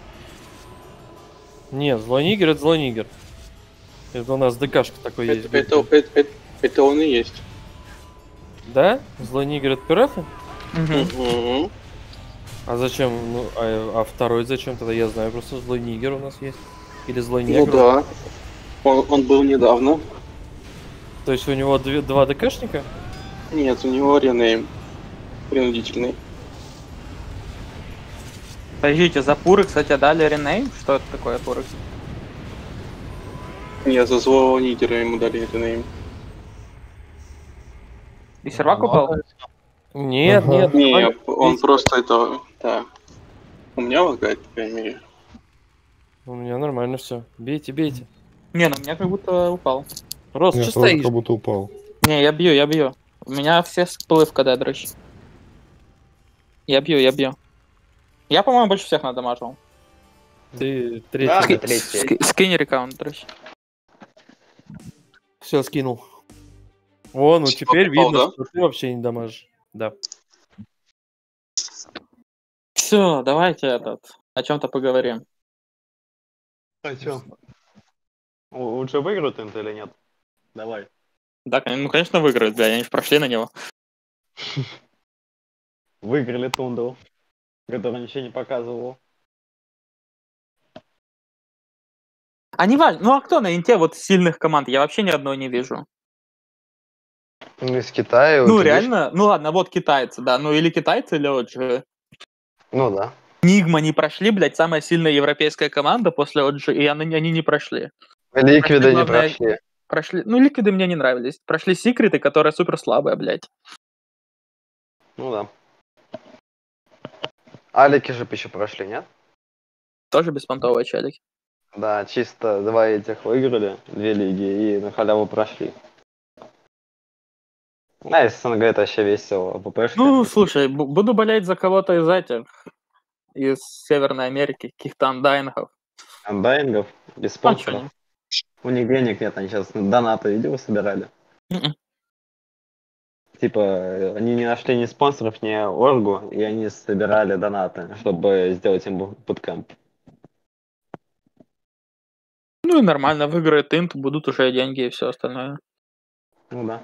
Нет, злой нигер это злой нигер. Это у нас ДКшка такой есть. Это, это, это, это, это он и есть. Да? Злой нигер это пирафы? Угу. Угу. А зачем? Ну, а, а второй зачем тогда? Я знаю, просто злой нигер у нас есть. Или злой Ну негр. да. Он, он был недавно. То есть у него две, два ДКшника? Нет, у него ренейм. Принудительный. Подождите, за Пуры, кстати, дали ренейм? Что это такое Пуры? Нет, за злого нигера ему дали ренейм. И сервак упал? Нет, Ага. нет. Не, давай. он Видите, просто это... Да. У меня лагает, по крайней мере. У меня нормально все. Бейте, бейте. Не, ну у меня как будто упал. Рос, Я что тоже стоишь? как будто упал. Не, я бью, я бью. У меня все всплыв, когда я дрочу. Я бью, я бью. Я, по-моему, больше всех надамажил. Ты Да, третий. на Ски- третий. ски- Скинь рекаунт, дрочь. Все, скинул. О, ну Всё, теперь попал, видно, да? что ты вообще не дамажишь. Да. Все, давайте этот, о чем-то поговорим. А чё? Л- Лучше выиграют инт или нет? Давай. Да, кон- ну, конечно, выиграют, бля, они же прошли на него. Выиграли Тундру, который ничего не показывал. А не важно, ну а кто на инте вот сильных команд? Я вообще ни одной не вижу. Ну, из Китая. Ну вот видишь? реально, ну ладно, вот китайцы, да, ну или китайцы, или о джи. Ну да. Нигма не прошли, блядь, самая сильная европейская команда после о джи, и они, они не прошли. Ликвиды не главное- прошли. Прошли, ну ликвиды мне не нравились. Прошли секреты, которые супер слабые, блядь. Ну да. Алики же еще прошли, нет? Тоже беспонтовые челики. Да, чисто два этих выиграли, две лиги, и на халяву прошли. Да, из СНГ это вообще весело. ППшки. Ну, слушай, бу- буду болеть за кого-то из этих, из Северной Америки, каких-то андайнгов. Андайнгов, без А чё спонсоров. нет? У них денег нет, они сейчас донаты, видео собирали. Мгм. Типа, э, они не нашли ни спонсоров, ни оргу, и они собирали донаты, чтобы сделать им буткэмп. Ну и нормально, выиграет инт, будут уже деньги и все остальное. Ну да.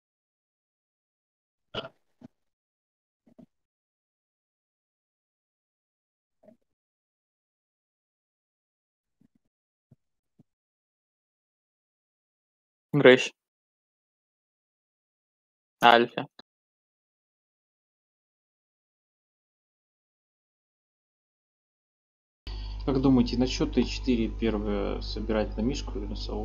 Грыщ. Альфа. Как думаете, на счет Т четыре первое собирать на Мишку или на Сову?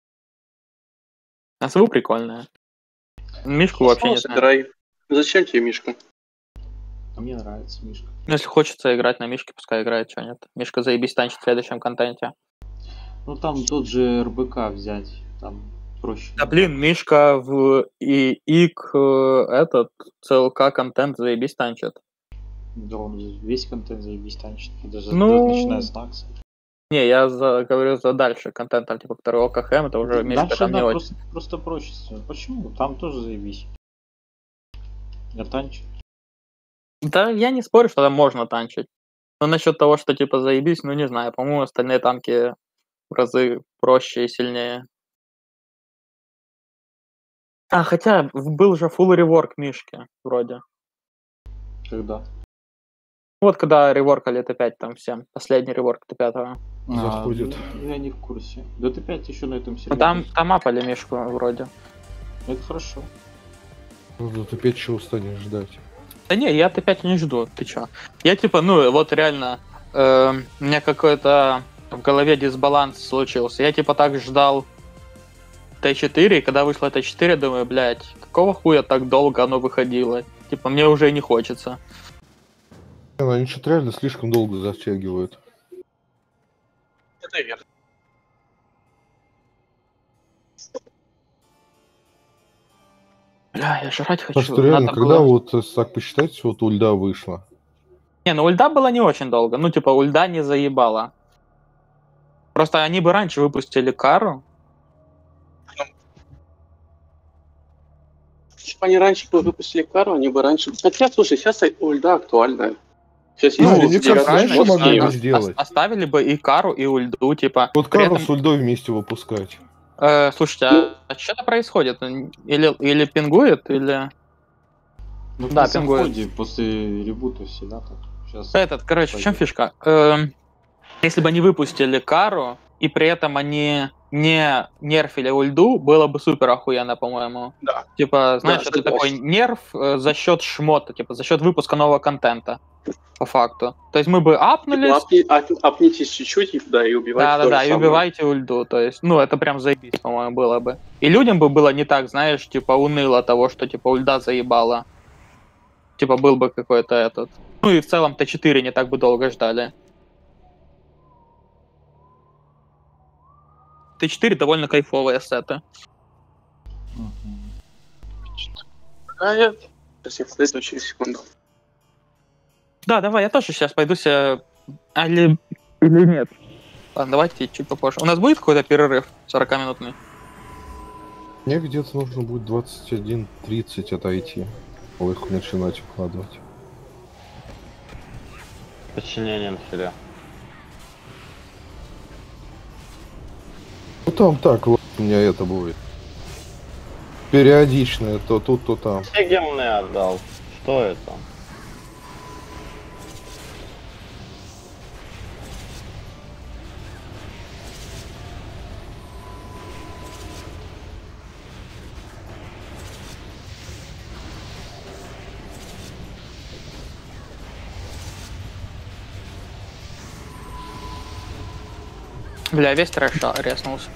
А сову прикольная. Мишку вообще не Снова знаю. собирай. Зачем тебе Мишка? А мне нравится Мишка. Ну, если хочется играть на Мишке, пускай играет, что нет. Мишка заебись танчит в следующем контенте. Ну там тот же эр бэ ка взять, там проще. Да блин, Мишка в и ик э, этот си эл ка контент заебись танчит. Да он весь контент заебись танчит. Даже, Ну, даже начиная с Накса. Не, я за, говорю за дальше контент, там типа второй ОКХМ, это уже Мишка Дальше, там да, не очень. просто, просто проще. всё. Почему? Там тоже заебись. Я танчу. Да, я не спорю, что там можно танчить. Но насчет того, что типа заебись, ну не знаю, по-моему, остальные танки в разы проще и сильнее. А, хотя был же full реворк Мишки, вроде. Когда? Вот когда реворкали Т пять там всем, последний реворк Т пять. Заходит. А, ну, я не в курсе. Да Т пять еще на этом Ну сервере. там, там апали Мишку вроде. Это хорошо. Ну, ты опять чего станешь ждать? Да не, я Т пять не жду, ты чё? Я типа, ну вот реально, э, у меня какой-то в голове дисбаланс случился. Я типа так ждал Т четыре, и когда вышло Т четыре, думаю, блядь, какого хуя так долго оно выходило? Типа, мне уже и не хочется. Не, ну, они что-то реально слишком долго затягивают. Это верно. Бля, я жрать хочу. Потому что реально, Надо когда было- вот э, так посчитать, вот ульда вышла. Не, ну ульда была не очень долго. Ну, типа, ульда не заебала. Просто они бы раньше выпустили кару. Если бы они раньше бы выпустили кару, они бы раньше... Хотя, слушай, сейчас ульда актуальная. Сейчас Ну, есть мне девятый кажется, знаешь, год, что могли и- бы ос- сделать? Оставили бы и кару, и ульду, типа. Вот при кару этом- с ульдой вместе выпускать. Э, слушайте, Ну- а, а что-то происходит? Или, или пингует, или... Ну, Да, при пингует. заходе после ребута всегда так. Сейчас. Этот, короче, в чем Пойдет. фишка? Эм, если бы они выпустили кару, и при этом они не нерфили ульду, было бы супер охуенно, по-моему. Да. Типа, знаешь, Да, это такой согласен. нерф э, за счет шмота, типа, за счет выпуска нового контента, по факту. То есть мы бы апнулись, Апни- ап- Апнитесь чуть-чуть, и, да, и убивайте то да-да-да, же и самое. убивайте ульту. То есть, ну, это прям заебись, по-моему, было бы. И людям бы было не так, знаешь, типа, уныло того, что, типа, ульда заебала. Типа, был бы какой-то этот... Ну и в целом Т четыре не так бы долго ждали. Т четыре довольно кайфовые сеты. Мгм. А, сейчас я подойду через секунду. Да, давай, я тоже сейчас пойду себе... А, или... или нет? Ладно, давайте чуть попозже. У нас будет какой-то перерыв сорокаминутный? Мне где-то нужно будет двадцать один тридцать отойти. Ой, их начинать укладывать. Подчинением себя. Ну там так, ладно, у меня это будет. Периодичное, то тут, то там. Все гемны отдал. Что это? Бля, весь трэш резнулся.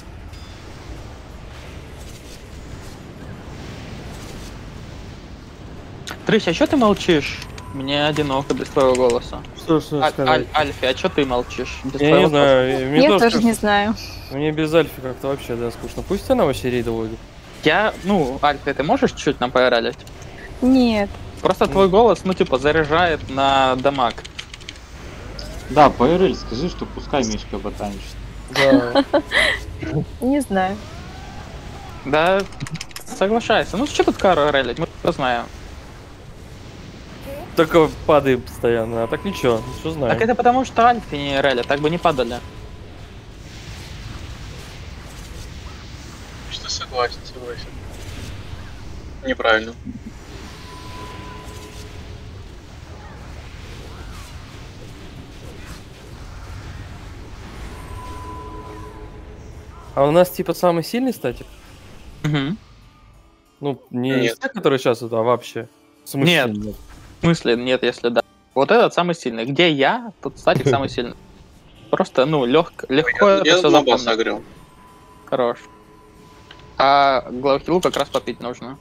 Трысь, а чё ты молчишь? Мне одиноко без твоего голоса. Что ж А- сказать? Аль- Альфи, а чё ты молчишь? Без Я твоего не знаю, мне Я тоже тоже не кажется, знаю. мне без Альфи как-то вообще, да, скучно. Пусть она вообще рейда войдет. Я, ну, Альфи, ты можешь чуть нам пооралить? Нет. Просто твой голос, ну, типа, заряжает на дамаг. Да, по РЛ скажи, что пускай Мишка ботаничит. Да. Не знаю. Да, соглашайся. Ну, что тут кару релить, мы это знаем. Только падаем постоянно, а так ничего, ничего знаем. Так это потому, что Альфи не релят, так бы не падали. Что согласен, согласен. Неправильно. А у нас типа самый сильный статик? Мгм. Ну, не Нет. из тех, которые сейчас, это, а вообще. В смысле Нет. В смысле, нет, если да. Вот этот самый сильный. Где я, тут статик самый сильный. Просто, ну, лег, легко Я, это я все на бас запомнить. агрил. Хорош. А главхилу как раз попить нужно.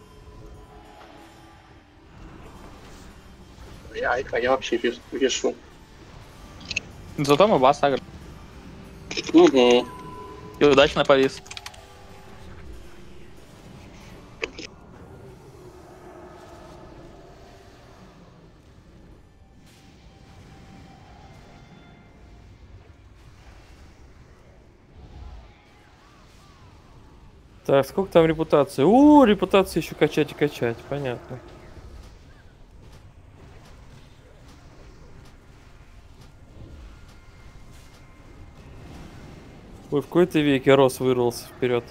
Я, а я вообще вес- вешу. Зато мы бас агр. Угу. И удачно повис. Так, сколько там репутации? У, репутации еще качать и качать, понятно. Ой, в какой-то веке Рос вырвался вперед.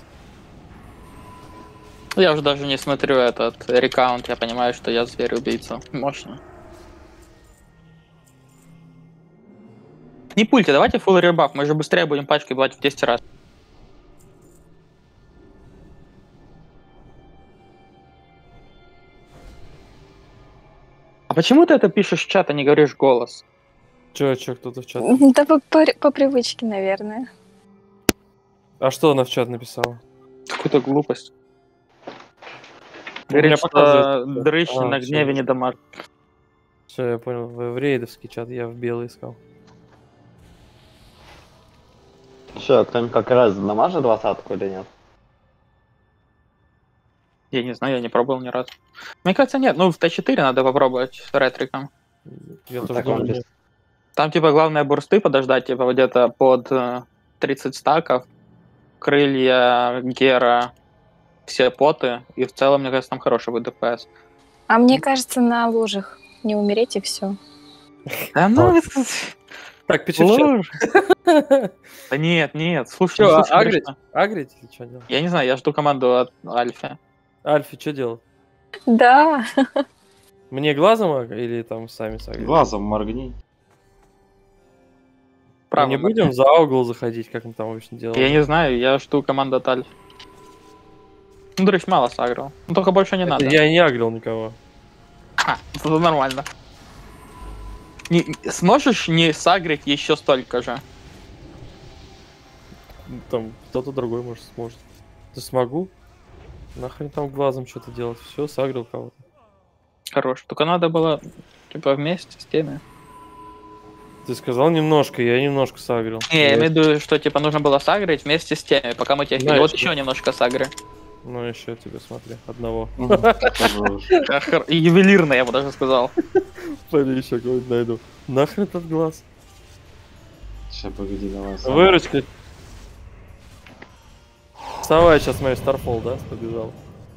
Я уже даже не смотрю этот рекаунт, я понимаю, что я зверь-убийца. Мощно. Не пульте, давайте full ребаф, мы же быстрее будем пачкой бывать в десять раз. А почему ты это пишешь в чат, а не говоришь голос? Че, че, кто-то в чат? Да по, по, по привычке, наверное. А что она в чат написала? Какую-то глупость. У меня Говорит, что показывает. дрыщ А, на всё. гневе не дамаг. Все, я понял. В, в рейдовский чат, я в белый искал. Что, кто-нибудь как раз дамажит двадцатку или нет? Я не знаю, я не пробовал ни разу. Мне кажется, нет. Ну, в Т четыре надо попробовать с ретриком. Я В тоже таком думаю, без- Там, типа, главное бурсты подождать, типа, вот где-то под э, тридцать стаков, крылья, гера, все поты, и в целом, мне кажется, там хороший будет ДПС. А мне кажется, на лужах не умереть и все. Да ну, Так, печать. луж. Да нет, нет, слушай, Чё, ну, а- слушай, говоришь, агрить? что- Агрить или что делать? я не знаю, я жду команду от Альфи. Альфи, что делать? Да. Мне глазом аг- или там сами сагрить? Глазом моргни. Мы Право, не моргни. будем за угол заходить, как мы там обычно делаем? Я не знаю, я жду команду от Альфи. Ну, Дрыщ мало сагрил. Ну, только больше не Это надо. Я не агрил никого. Ха, это нормально. Не- не- сможешь не сагрить еще столько же? Ну, Там кто-то другой, может, сможет. Ты смогу? Нахрен там глазом что-то делать? Все, сагрил кого-то. Хорош. Только надо было, типа, вместе с теми. Ты сказал немножко, я немножко сагрил. Не, я имею в виду, что, типа, нужно было сагрить вместе с теми, пока мы тех... Знаешь, Вот что- еще немножко сагры. Ну, еще тебе смотри, одного. Хорош. И ювелирно, я бы даже сказал. Пойди еще кого-нибудь найду. Нахрен этот глаз? Сейчас, погоди, давай. сам. Выручка. Вставай, сейчас смотри, Старфол, да, побежал.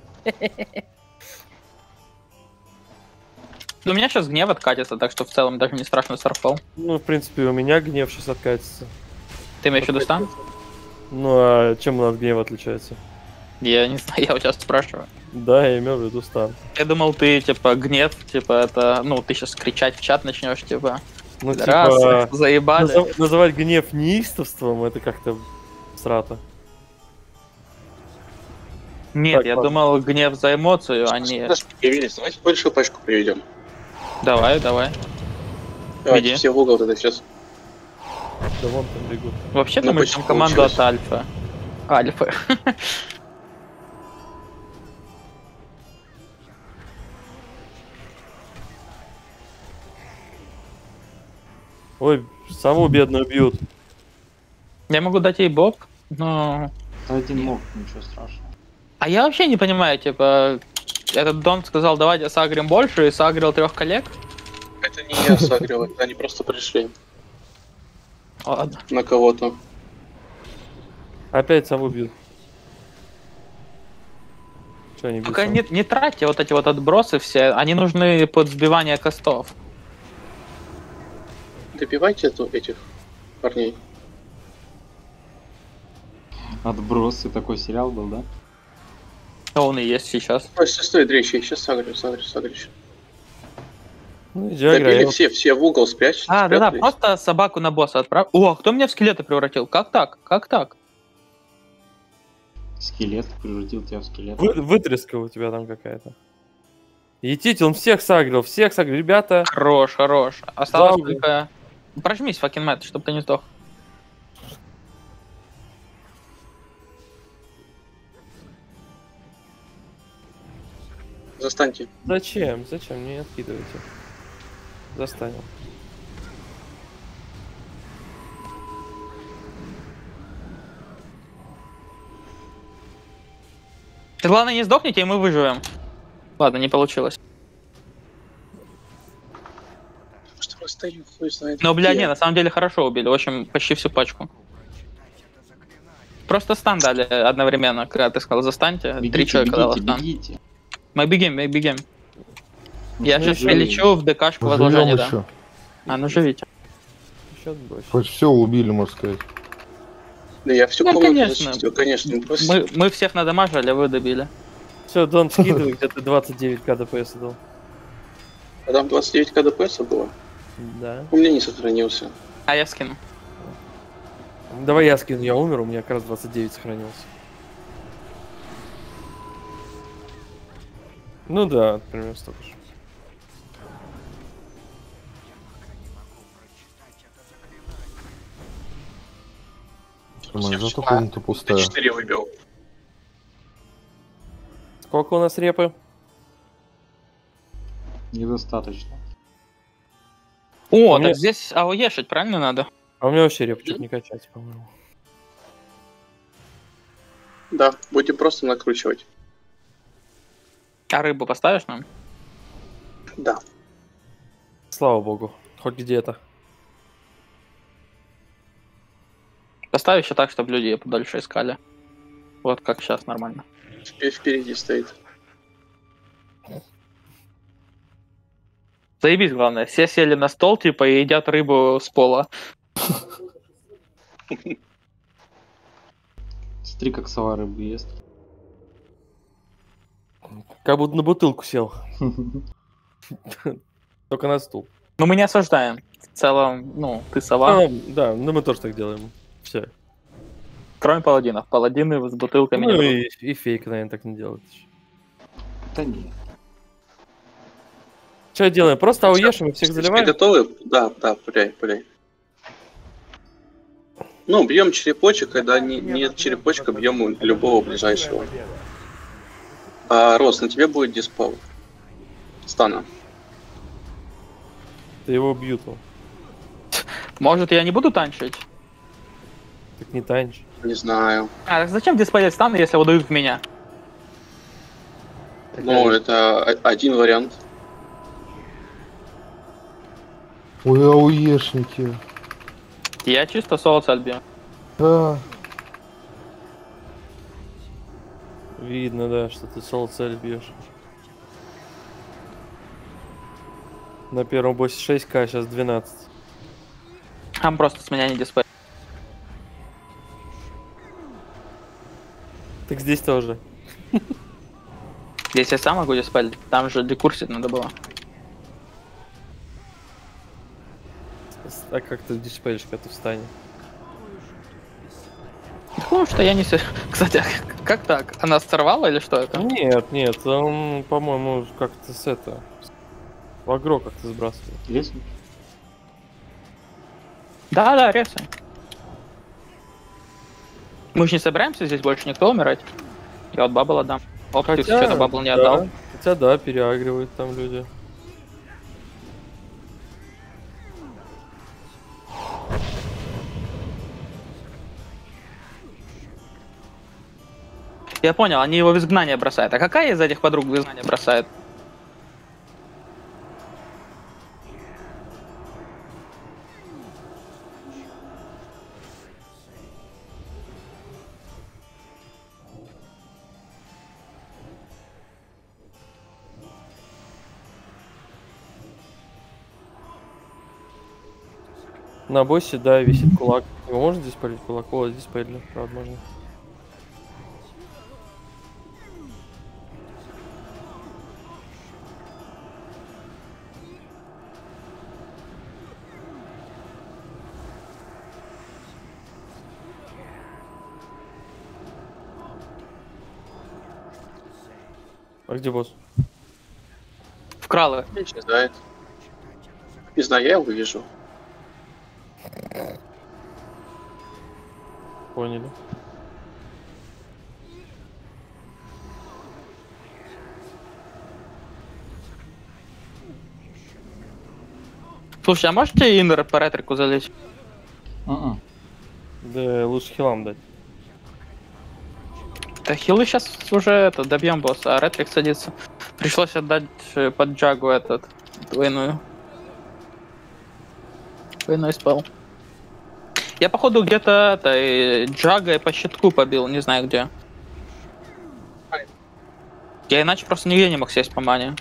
Ну, у меня сейчас гнев откатится, так что в целом даже не страшно Старфол. Ну, в принципе, у меня гнев сейчас откатится. Ты имеешь в виду стан? Ну, а чем у нас гнев отличается? Я не знаю, я у тебя спрашиваю. Да, я имел в виду стан. Я думал, ты, типа, гнев, типа, это... Ну, ты сейчас кричать в чат начнешь, типа... Ну, Раз, типа, заебали. назов- называть гнев неистовством, это как-то срато. Нет, Так, я ладно. думал, гнев за эмоцию, а не... Раз появились, давайте большую пачку приведем. Давай, давай. Давайте Веди. все в угол тогда сейчас. Да вон там бегут. Вообще-то Ну, мы почти там команду получилось. от Альфа. Альфа. Ой, саму бедную бьют. Я могу дать ей боб, но... Да один мог, ничего страшного. А я вообще не понимаю, типа... Этот Дон сказал, давайте сагрим больше, и сагрил трех коллег. Это не я сагрил, это они просто пришли Ладно. на кого-то. Опять саму бьют. Что они бьют? Только саму? не, не тратьте вот эти вот отбросы все, они нужны под сбивание костов. Добивайте эту, этих парней. Отбросы, такой сериал был, да? А он и есть сейчас. Ой, стой, стой, дрещи, сейчас сагрю, сагрю, сагрю. Ну, иди играй. Добили Я- все, все в угол спрячь. А, да-да, спрятались. просто собаку на босса отправь. О, кто меня в скелета превратил? Как так? Как так? Скелет превратил тебя в скелет. Вы- Вытряска у тебя там какая-то. Етите, он всех сагрил, всех сагрил. Ребята, Хорош, хорош. Осталось Да, только... Прожмись, факин Мэтт, чтобы ты не сдох. Застаньте. зачем? Зачем? Не откидывайте. Застанем. Ты, главное, не сдохните, и мы выживем. Ладно, не получилось. Что я стою, хуй знает. Но, бля, где. не, на самом деле хорошо убили. В общем, почти всю пачку. Просто стан дали одновременно, когда ты сказал застаньте. Три Бегите, человека дало бегите, стан. бегите. Мы бегем, мы бегем. Я Ну, сейчас живем. прилечу в ДКшку Живем возложения, да. еще. А, ну живите. Еще отбрось. Хоть все убили, можно сказать. Да я всю Ну, комнату конечно. зачистил, конечно. Просто... Мы, мы всех надамажили, а вы добили. Все, Дон, скидывай, где ты двадцать девять ка ДПС дал. А там двадцать девять ка ДПС было. Да. У меня не сохранился. А я скину. Давай я скину, я умер, у меня как раз двадцать девять сохранился. Ну да, примерно столько же. Нормально, зато комната пустая. четыре выбил. Сколько у нас репы? Недостаточно. О, У меня- так здесь АОЕшить, правильно надо? А у меня вообще реп чуть не качается, по-моему. Да, будем просто накручивать. А рыбу поставишь нам? Да. Слава богу, хоть где-то. Поставь еще так, чтобы люди подольше искали. Вот как сейчас нормально. Впе- Впереди стоит. Заебись, главное. Все сели на стол, типа, и едят рыбу с пола. Смотри, как сова рыбу ест. Как будто на бутылку сел. Только на стул. Но мы не осуждаем. В целом, ну, ты сова. А, да, ну мы тоже так делаем. Все. Кроме паладинов. Паладины с бутылками Ну не и, будут. и фейк, наверное, так не делает. Да нет. Что делаем? Просто ауешим и всех Все заливаем? готовы? Да, да, пуляй, пуляй. Ну, бьем черепочек, когда не, нет черепочка, бьем любого ближайшего. А, Рос, на тебе будет диспел. Стана. Ты его бьют. он. Может, я не буду танчить? Так не танчь. Не знаю. А так зачем диспелить стан, если его дают в меня? Ну, это о- один вариант. Ой, ауешники. Я чисто соло цель бью. Да. Видно, да, что ты соло цель бьешь. На первом боссе шесть ка, сейчас двенадцать. Там просто с меня не диспель. Так здесь тоже. Здесь я сам могу диспелить. Там же декурсить надо было. А как ты диспелишь, когда ты встанешь? Потому что я не... с- Кстати, а как так? Она сорвала или что это? Нет, нет, он, по-моему, как-то с это... В агро как-то сбрасывает. Леснуть? Да, да, ресы. Мы же не собираемся здесь больше никто умирать. Я вот бабл отдам. Оптикс что-то бабл не да, отдал. Хотя да, переагривают там люди. Я понял, они его в изгнание бросают. А какая из этих подруг в изгнание бросает? На боссе, да, висит кулак. Его можно здесь полить кулак? О, здесь полили, правда, можно. А где босс? Вкрал их. Не знаю. Не знаю, я его вижу. Поняли. Слушай, а можете иннер по ретрику залить? М-м. Да, лучше хилам дать. Да хилы сейчас уже это, добьем босса, а ретрик садится. Пришлось отдать э, под джагу этот, двойную. Двойной спал. Я походу где-то это, и джага и по щитку побил, не знаю где. Я иначе просто нигде не мог сесть по мане.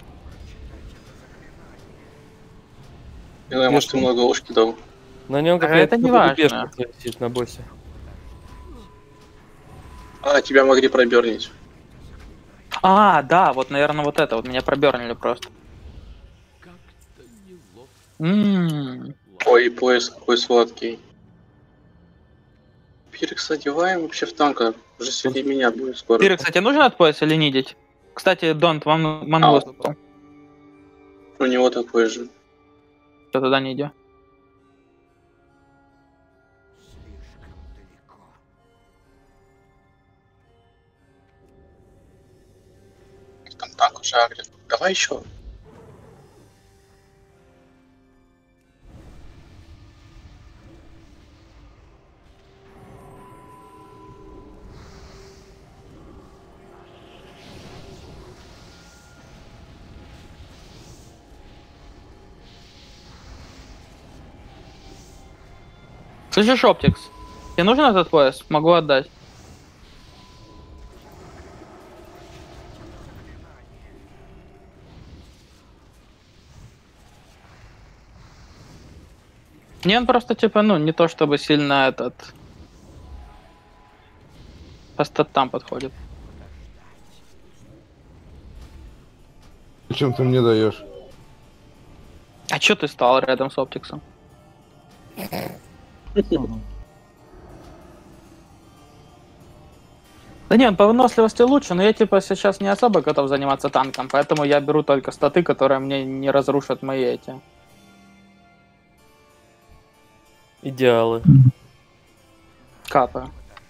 Не знаю, может, ты много ложки дал. На нем А какая-то это не пешка важно. висит на боссе. А, тебя могли пробернить. А, да, вот, наверное, вот это вот меня пробернили просто. Ммм. Ой, пояс какой сладкий. Пирекс одеваем вообще в танка. Уже среди меня будет скоро. Пиры, кстати, нужно от пояса или нидить? Кстати, Донт, вам ману А. выступил. У него такой же. Что туда не идет? Там танк уже агрит. Давай еще. Слышишь, Оптикс? Тебе нужен этот пояс? Могу отдать. Не, он просто типа, ну, не то чтобы сильно этот... По статам подходит. Зачем ты мне даешь? А чё ты стал рядом с Оптиксом? Да не, он по выносливости лучше, но я типа сейчас не особо готов заниматься танком, поэтому я беру только статы, которые мне не разрушат мои эти. Идеалы. Капы.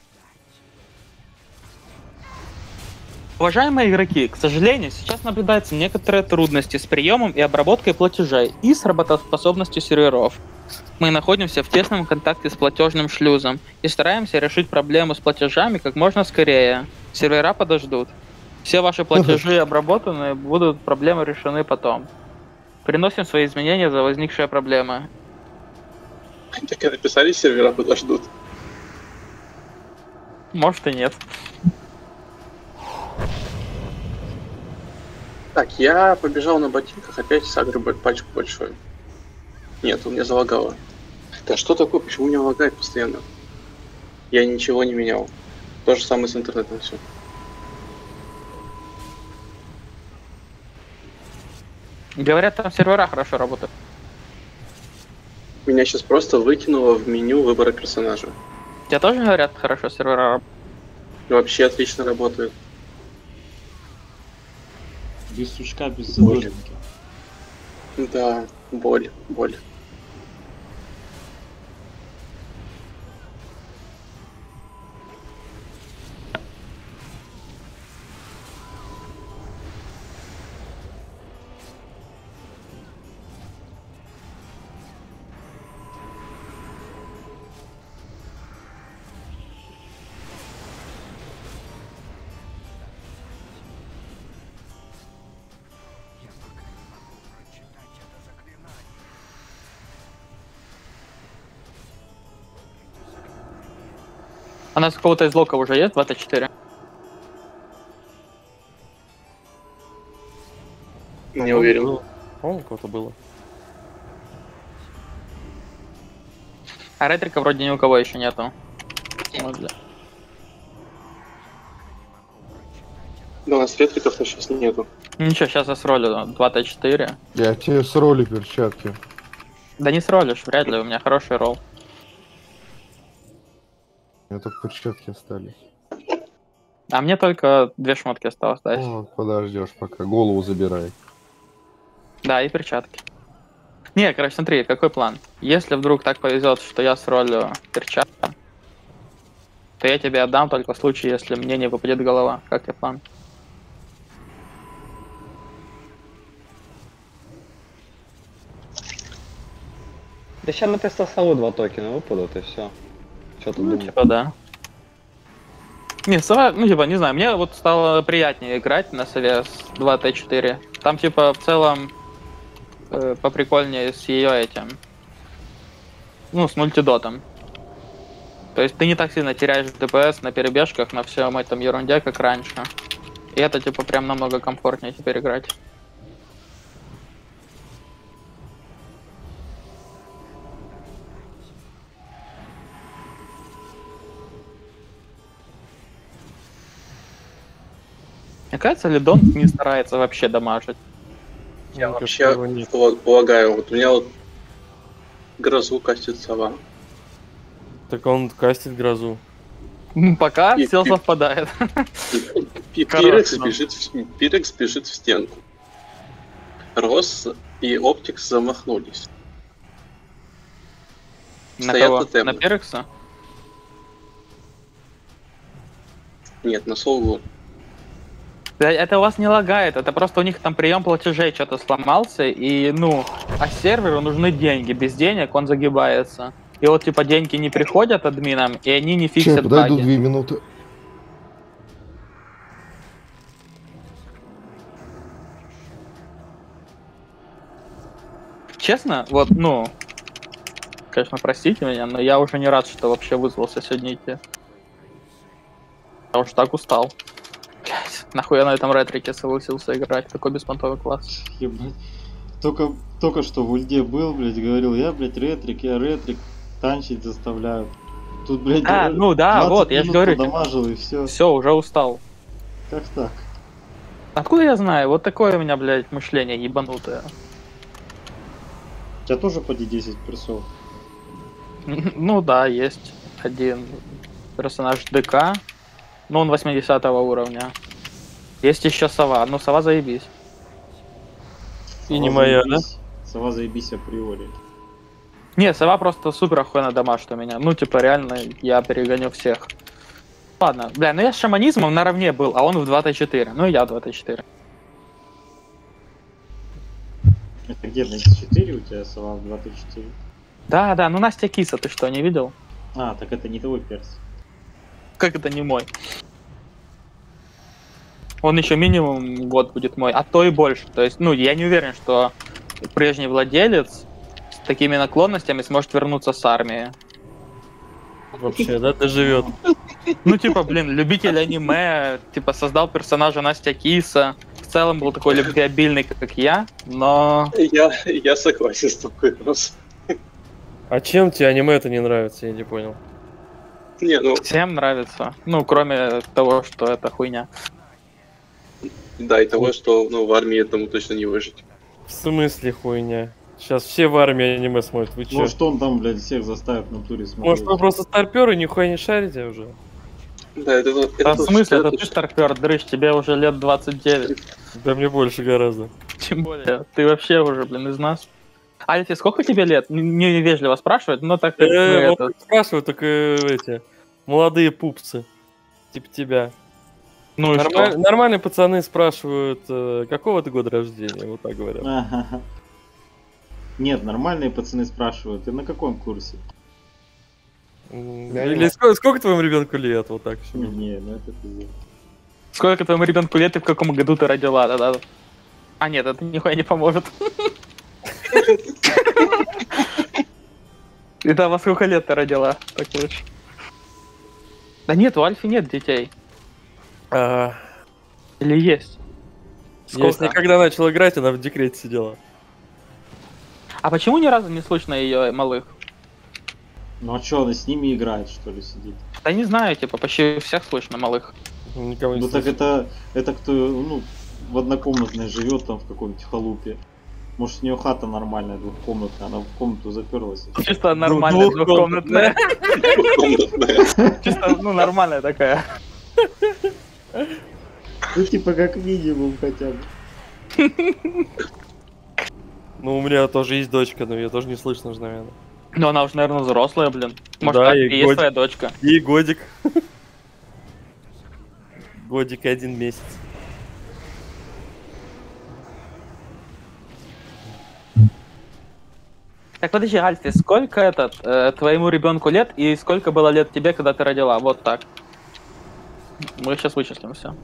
Уважаемые игроки, к сожалению, сейчас наблюдаются некоторые трудности с приемом и обработкой платежей и с работоспособностью серверов. Мы находимся в тесном контакте с платежным шлюзом и стараемся решить проблему с платежами как можно скорее. Сервера подождут. Все ваши платежи обработаны, будут проблемы решены потом. Приносим свои изменения за возникшие проблемы. Так и написали, сервера подождут. Может и нет. Так, я побежал на ботинках опять с агро пачку большой. Нет, у меня залагало. Да что такое? Почему у меня лагает постоянно? Я ничего не менял. То же самое с интернетом все. Говорят, там сервера хорошо работают. Меня сейчас просто выкинуло в меню выбора персонажа. Тебе тоже говорят, хорошо сервера работают? Вообще отлично работает. Без сучка, без задоринки. Да, боль, боль. А у нас какого-то из локов уже есть двадцать четыре? Не уверен. Было. По-моему, у кого-то было. А ретрика вроде ни у кого еще нету. Вот, да. Да, у нас ретриков-то сейчас нету. Ничего, сейчас я сролю двадцать четыре. Я тебе сролю перчатки. Да не сролишь, вряд ли, у меня хороший ролл. У меня только перчатки остались. А мне только две шмотки осталось, да? Ну, подождешь, пока голову забирай. Да, и перчатки. Не, короче, смотри, какой план. Если вдруг так повезет, что я сролю перчатки, то я тебе отдам только в случае, если мне не выпадет голова. Как тебе план? Да сейчас на пистосову два токена выпадут и все. Что ты Ну, думаешь? типа, да. Не, сова, ну, типа, не знаю, мне вот стало приятнее играть на сове с два тэ четыре. Там, типа, в целом, э, поприкольнее с ее этим. Ну, с мультидотом. То есть ты не так сильно теряешь ДПС на перебежках, на всем этом ерунде, как раньше. И это, типа, прям намного комфортнее теперь играть. Мне кажется, Лидон не старается вообще дамажить. Я Мне вообще кажется, его нет. пол- полагаю, вот у меня вот грозу кастит сова. Так он кастит грозу. Ну, пока И- все и- совпадает. И Хорошо. Пирекс бежит, в- Пирекс бежит в стенку. Рос и Оптикс замахнулись. На Стоят кого? тотемы. На Перекса? Нет, на Солгу. Да, это у вас не лагает, это просто у них там прием платежей что-то сломался, и, ну, а серверу нужны деньги, без денег он загибается. И вот, типа, деньги не приходят админам, и они не Сейчас, фиксят подойду баги. две минуты. Честно, вот, ну, Конечно, простите меня, но я уже не рад, что вообще вызвался сегодня идти. Я уж так устал. Блять, нахуй я на этом ретрике согласился играть, такой беспонтовый класс. Ебать. Только, только что в ульде был, блядь, говорил, я, блядь, ретрик, я ретрик, танчить заставляю. Тут, блядь, А, ну да, вот, я же говорю. Дамажил и все. Все, уже устал. Как так? Откуда я знаю? Вот такое у меня, блядь, мышление ебанутое. У тебя тоже поди десять персов. Ну да, есть один персонаж ДК, но он восьмидесятого уровня. Есть еще сова, ну сова заебись. И не моя, да? Сова заебись априори. Не, сова просто супер охуенно дамажит у меня. Ну типа реально я перегоню всех. Ладно, бля, ну я с шаманизмом наравне был, а он в два тэ четыре. Ну и я в два тэ четыре. Это где на икс четыре у тебя сова в два тэ четыре? Да, да, ну Настя Киса, ты что, не видел? А, так это не твой перс. Как это не мой? Он еще минимум год будет мой, а то и больше. То есть, ну, я не уверен, что прежний владелец с такими наклонностями сможет вернуться с армии. Вообще, да, доживет. Ну, типа, блин, любитель аниме, типа, создал персонажа Настя Киса. В целом был такой любвеобильный, как я, но... Я, я согласен с тобой просто. А чем тебе аниме это не нравится, я не понял. Не, ну, Всем нравится. Ну, кроме того, что это хуйня. да, и того, что ну, в армии этому точно не выжить. В смысле хуйня? Сейчас все в армии аниме смотрят, вы чё? Может он там, блядь, всех заставит на туре смотреть. Может вы просто старперы, нихуя не шарите уже? Да, это... это, Да, в точно, смысле, это ты точно. старпер, дрыщ, тебе уже лет двадцать девять. Да мне больше гораздо. Тем более, ты вообще уже, блин, из нас. Альфи, сколько тебе лет? Не вежливо спрашивать, но так... Э, ну, вот спрашивают только эти молодые пупсы, типа тебя. Ну и Нормаль- что? Нормальные пацаны спрашивают, э, какого ты года рождения, вот так говорят. Ага. Нет, нормальные пацаны спрашивают, ты на каком курсе? М, Я Или не- сколько, сколько твоему ребенку лет, вот так всё. Не, ну это пиздец. Сколько твоему ребенку лет и в каком году ты родила? Да-да. А нет, это нихуя не поможет. И да, во сколько лет ты родила? Так лучше. Да нет, у Альфи нет детей. А, Или есть? Я с Сколько? ней когда начал играть, она в декрете сидела. А почему ни разу не слышно ее малых? Ну а чё, она с ними играет, что ли, сидит? Да не знаю, типа, почти у всех слышно малых. Никого не Ну так слышно. это, это кто, ну, в однокомнатной живет там в какой-нибудь халупе. Может, у нее хата нормальная, двухкомнатная, она в комнату заперлась. Чисто нормальная двухкомнатная. Двухкомнатная. Чисто, ну, нормальная такая. Ну типа как минимум хотя бы. Ну, у меня тоже есть дочка, но ее тоже не слышно же, наверное. Ну, она уже, наверное, взрослая, блин. Может, Да, так ей и есть годик. твоя дочка. Ей годик. Годик и один месяц. Так, подожди, Альфи, сколько этот, э, твоему ребенку лет и сколько было лет тебе, когда ты родила? Вот так. Мы сейчас вычислим все.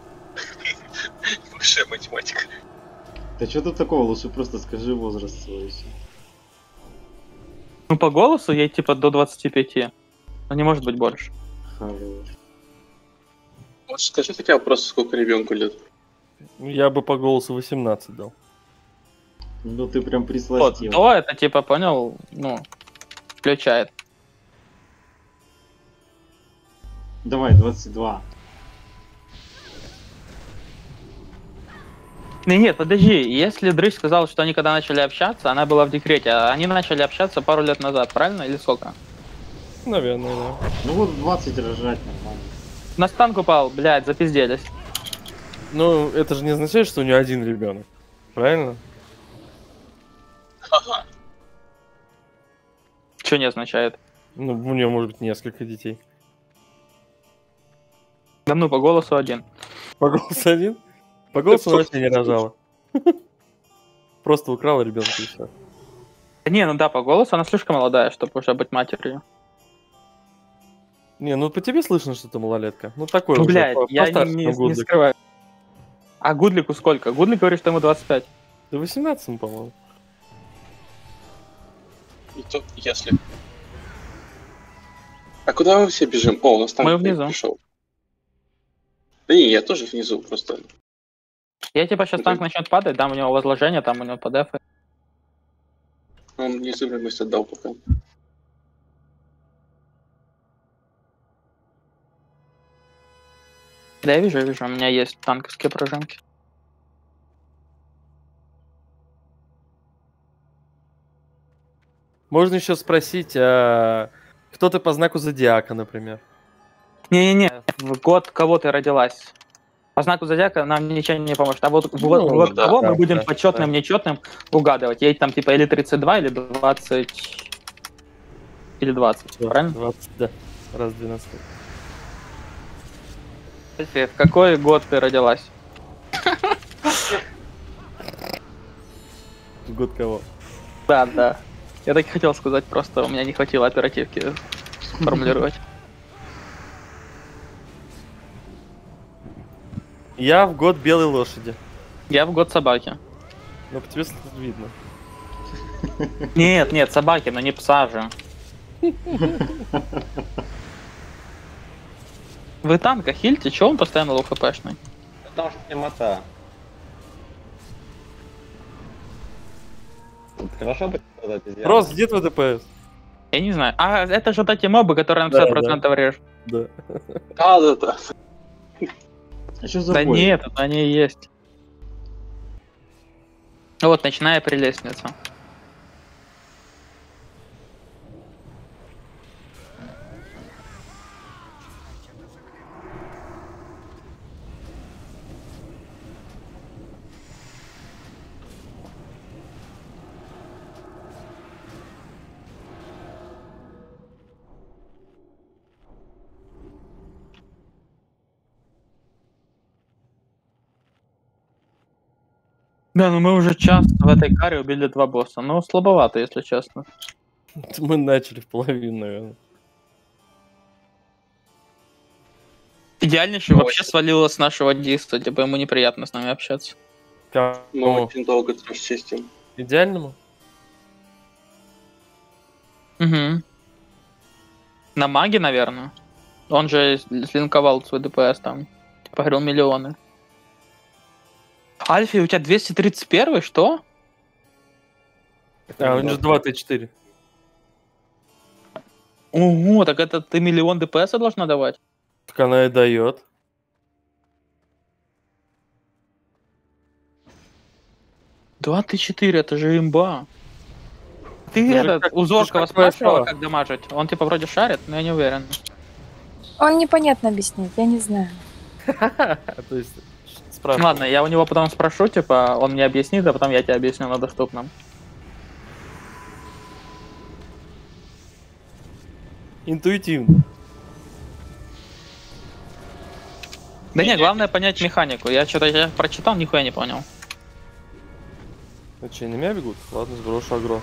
Высшая математика. Да что тут такого, лучше просто скажи возраст свой. и всё. Ну, по голосу ей типа до двадцати пяти. Но не может быть больше. Хорош. Вот скажи хотя бы просто, сколько ребенку лет. Ну, я бы по голосу восемнадцать дал. Ну ты прям Вот, присластил. то это типа, понял, ну, включает. Давай, двадцать два. Не, нет, подожди, если Дрыщ сказал, что они когда начали общаться, она была в декрете, а они начали общаться пару лет назад, правильно, или сколько? Наверное, да. Ну вот двадцать рожать нормально. На станк упал, блядь, запизделись. Ну, это же не означает, что у нее один ребенок. Правильно? Ага. Что не означает? Ну, у нее может быть несколько детей. Да ну, по голосу один. По голосу один? По голосу она вообще не рожала. Просто украла ребенка и все. Не, ну да, по голосу она слишком молодая, чтобы уже быть матерью. Не, ну по тебе слышно, что ты малолетка. Ну такой Ну, уже, блядь, по- я постарше, не, чем не Гудлик. скрываю. А Гудлику сколько? Гудлик говорит, что ему двадцать пять. Да восемнадцать, по-моему. И то, если... А куда мы все бежим? О, у нас танк Мы внизу. пришел. Да не, я тоже внизу, просто... Я типа сейчас танк начнет падать, дам у него возложение, там у него ПДФ. Он незыблемость отдал пока. Да, я вижу, я вижу, у меня есть танковские пружинки. Можно еще спросить, а... кто ты по знаку зодиака, например? Не-не-не, в год кого ты родилась. По знаку зодиака нам ничего не поможет. А вот в Ну, год, в год да, кого да, мы будем да, почетным, да. нечетным угадывать. Ей там типа или тридцать два, или двадцать, или двадцать, правильно? двадцать, да. Раз двенадцать. София, в какой год ты родилась? Год кого? Да, да. Я так и хотел сказать, просто у меня не хватило оперативки формулировать. Я в год белой лошади. Я в год собаки. Ну, по тебе видно. Нет, нет, собаки, но не пса же. Вы танка хильте, чё он постоянно лоу-хпшный? Потому что темнота. Хорошо бы сказать, сделать. Рос, где твой ДПС? Я не знаю. А, это же вот эти мобы, которые на Да, пятьдесят процентов режут. Да. Да, да, да. А что за Да бой? нет, это они и есть. Вот, начиная при лестнице. Да, ну мы уже час в этой каре убили два босса. Ну, слабовато, если честно. Мы начали в половину, наверное. Идеальнейший вообще свалило с нашего диста, типа ему неприятно с нами общаться. Мы Кому? очень долго трэш чистим. Идеальному? Угу. На маге, наверное. Он же слинковал свой ДПС там. Типа говорил миллионы. Альфи, у тебя двести тридцать один, что? А, у него же два Т четыре. Ого, так это ты миллион ДПС должна давать? Так она и дает. два Т четыре, это же имба. Ты Ну, этот, как- у Зоркого ну, как спрашивала, хорошо. как дамажить? Он типа вроде шарит, но я не уверен. Он непонятно объяснит, я не знаю. То есть, спрашивай. Ладно, я у него потом спрошу, типа, он мне объяснит, а потом я тебе объясню на доступном. Интуитивно. Да не, главное понять механику. Я что-то я прочитал, нихуя не понял. А че, на меня бегут? Ладно, сброшу агро.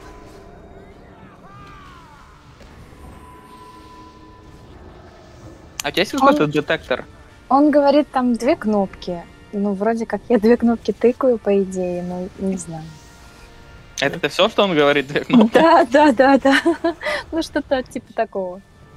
А у тебя есть Он- какой-то детектор? Он говорит, там две кнопки. Ну, вроде как я две кнопки тыкаю, по идее, но не знаю. Это все, что он говорит? Две кнопки? Да, да, да, да. Ну, что-то типа такого.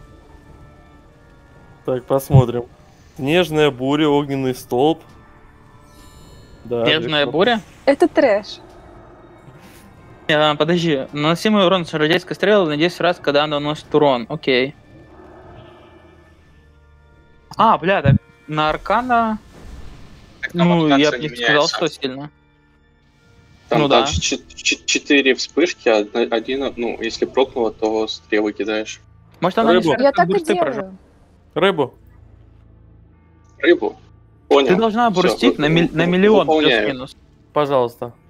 Так, посмотрим. Нежная буря, огненный столб. Да, Нежная две буря? Это трэш. А, подожди. Наносимый урон чародейской стрелы на десять раз, когда она наносит урон. Окей. А, бля, так на Аркана... Так там Ну, от я касса бы не не сказал, меняется. что сильно. Там, Ну там да. ч- ч- четыре вспышки, одна- один, ну, если прокнуло, то стрелы кидаешь. Может, она не Рыбу. шарит, Я как так и бурсты прожжёт? делаю. Рыбу. Рыбу. Понял. Ты должна Всё, бурстить вы- на, миль- вы- на миллион выполняю. плюс-минус. Пожалуйста.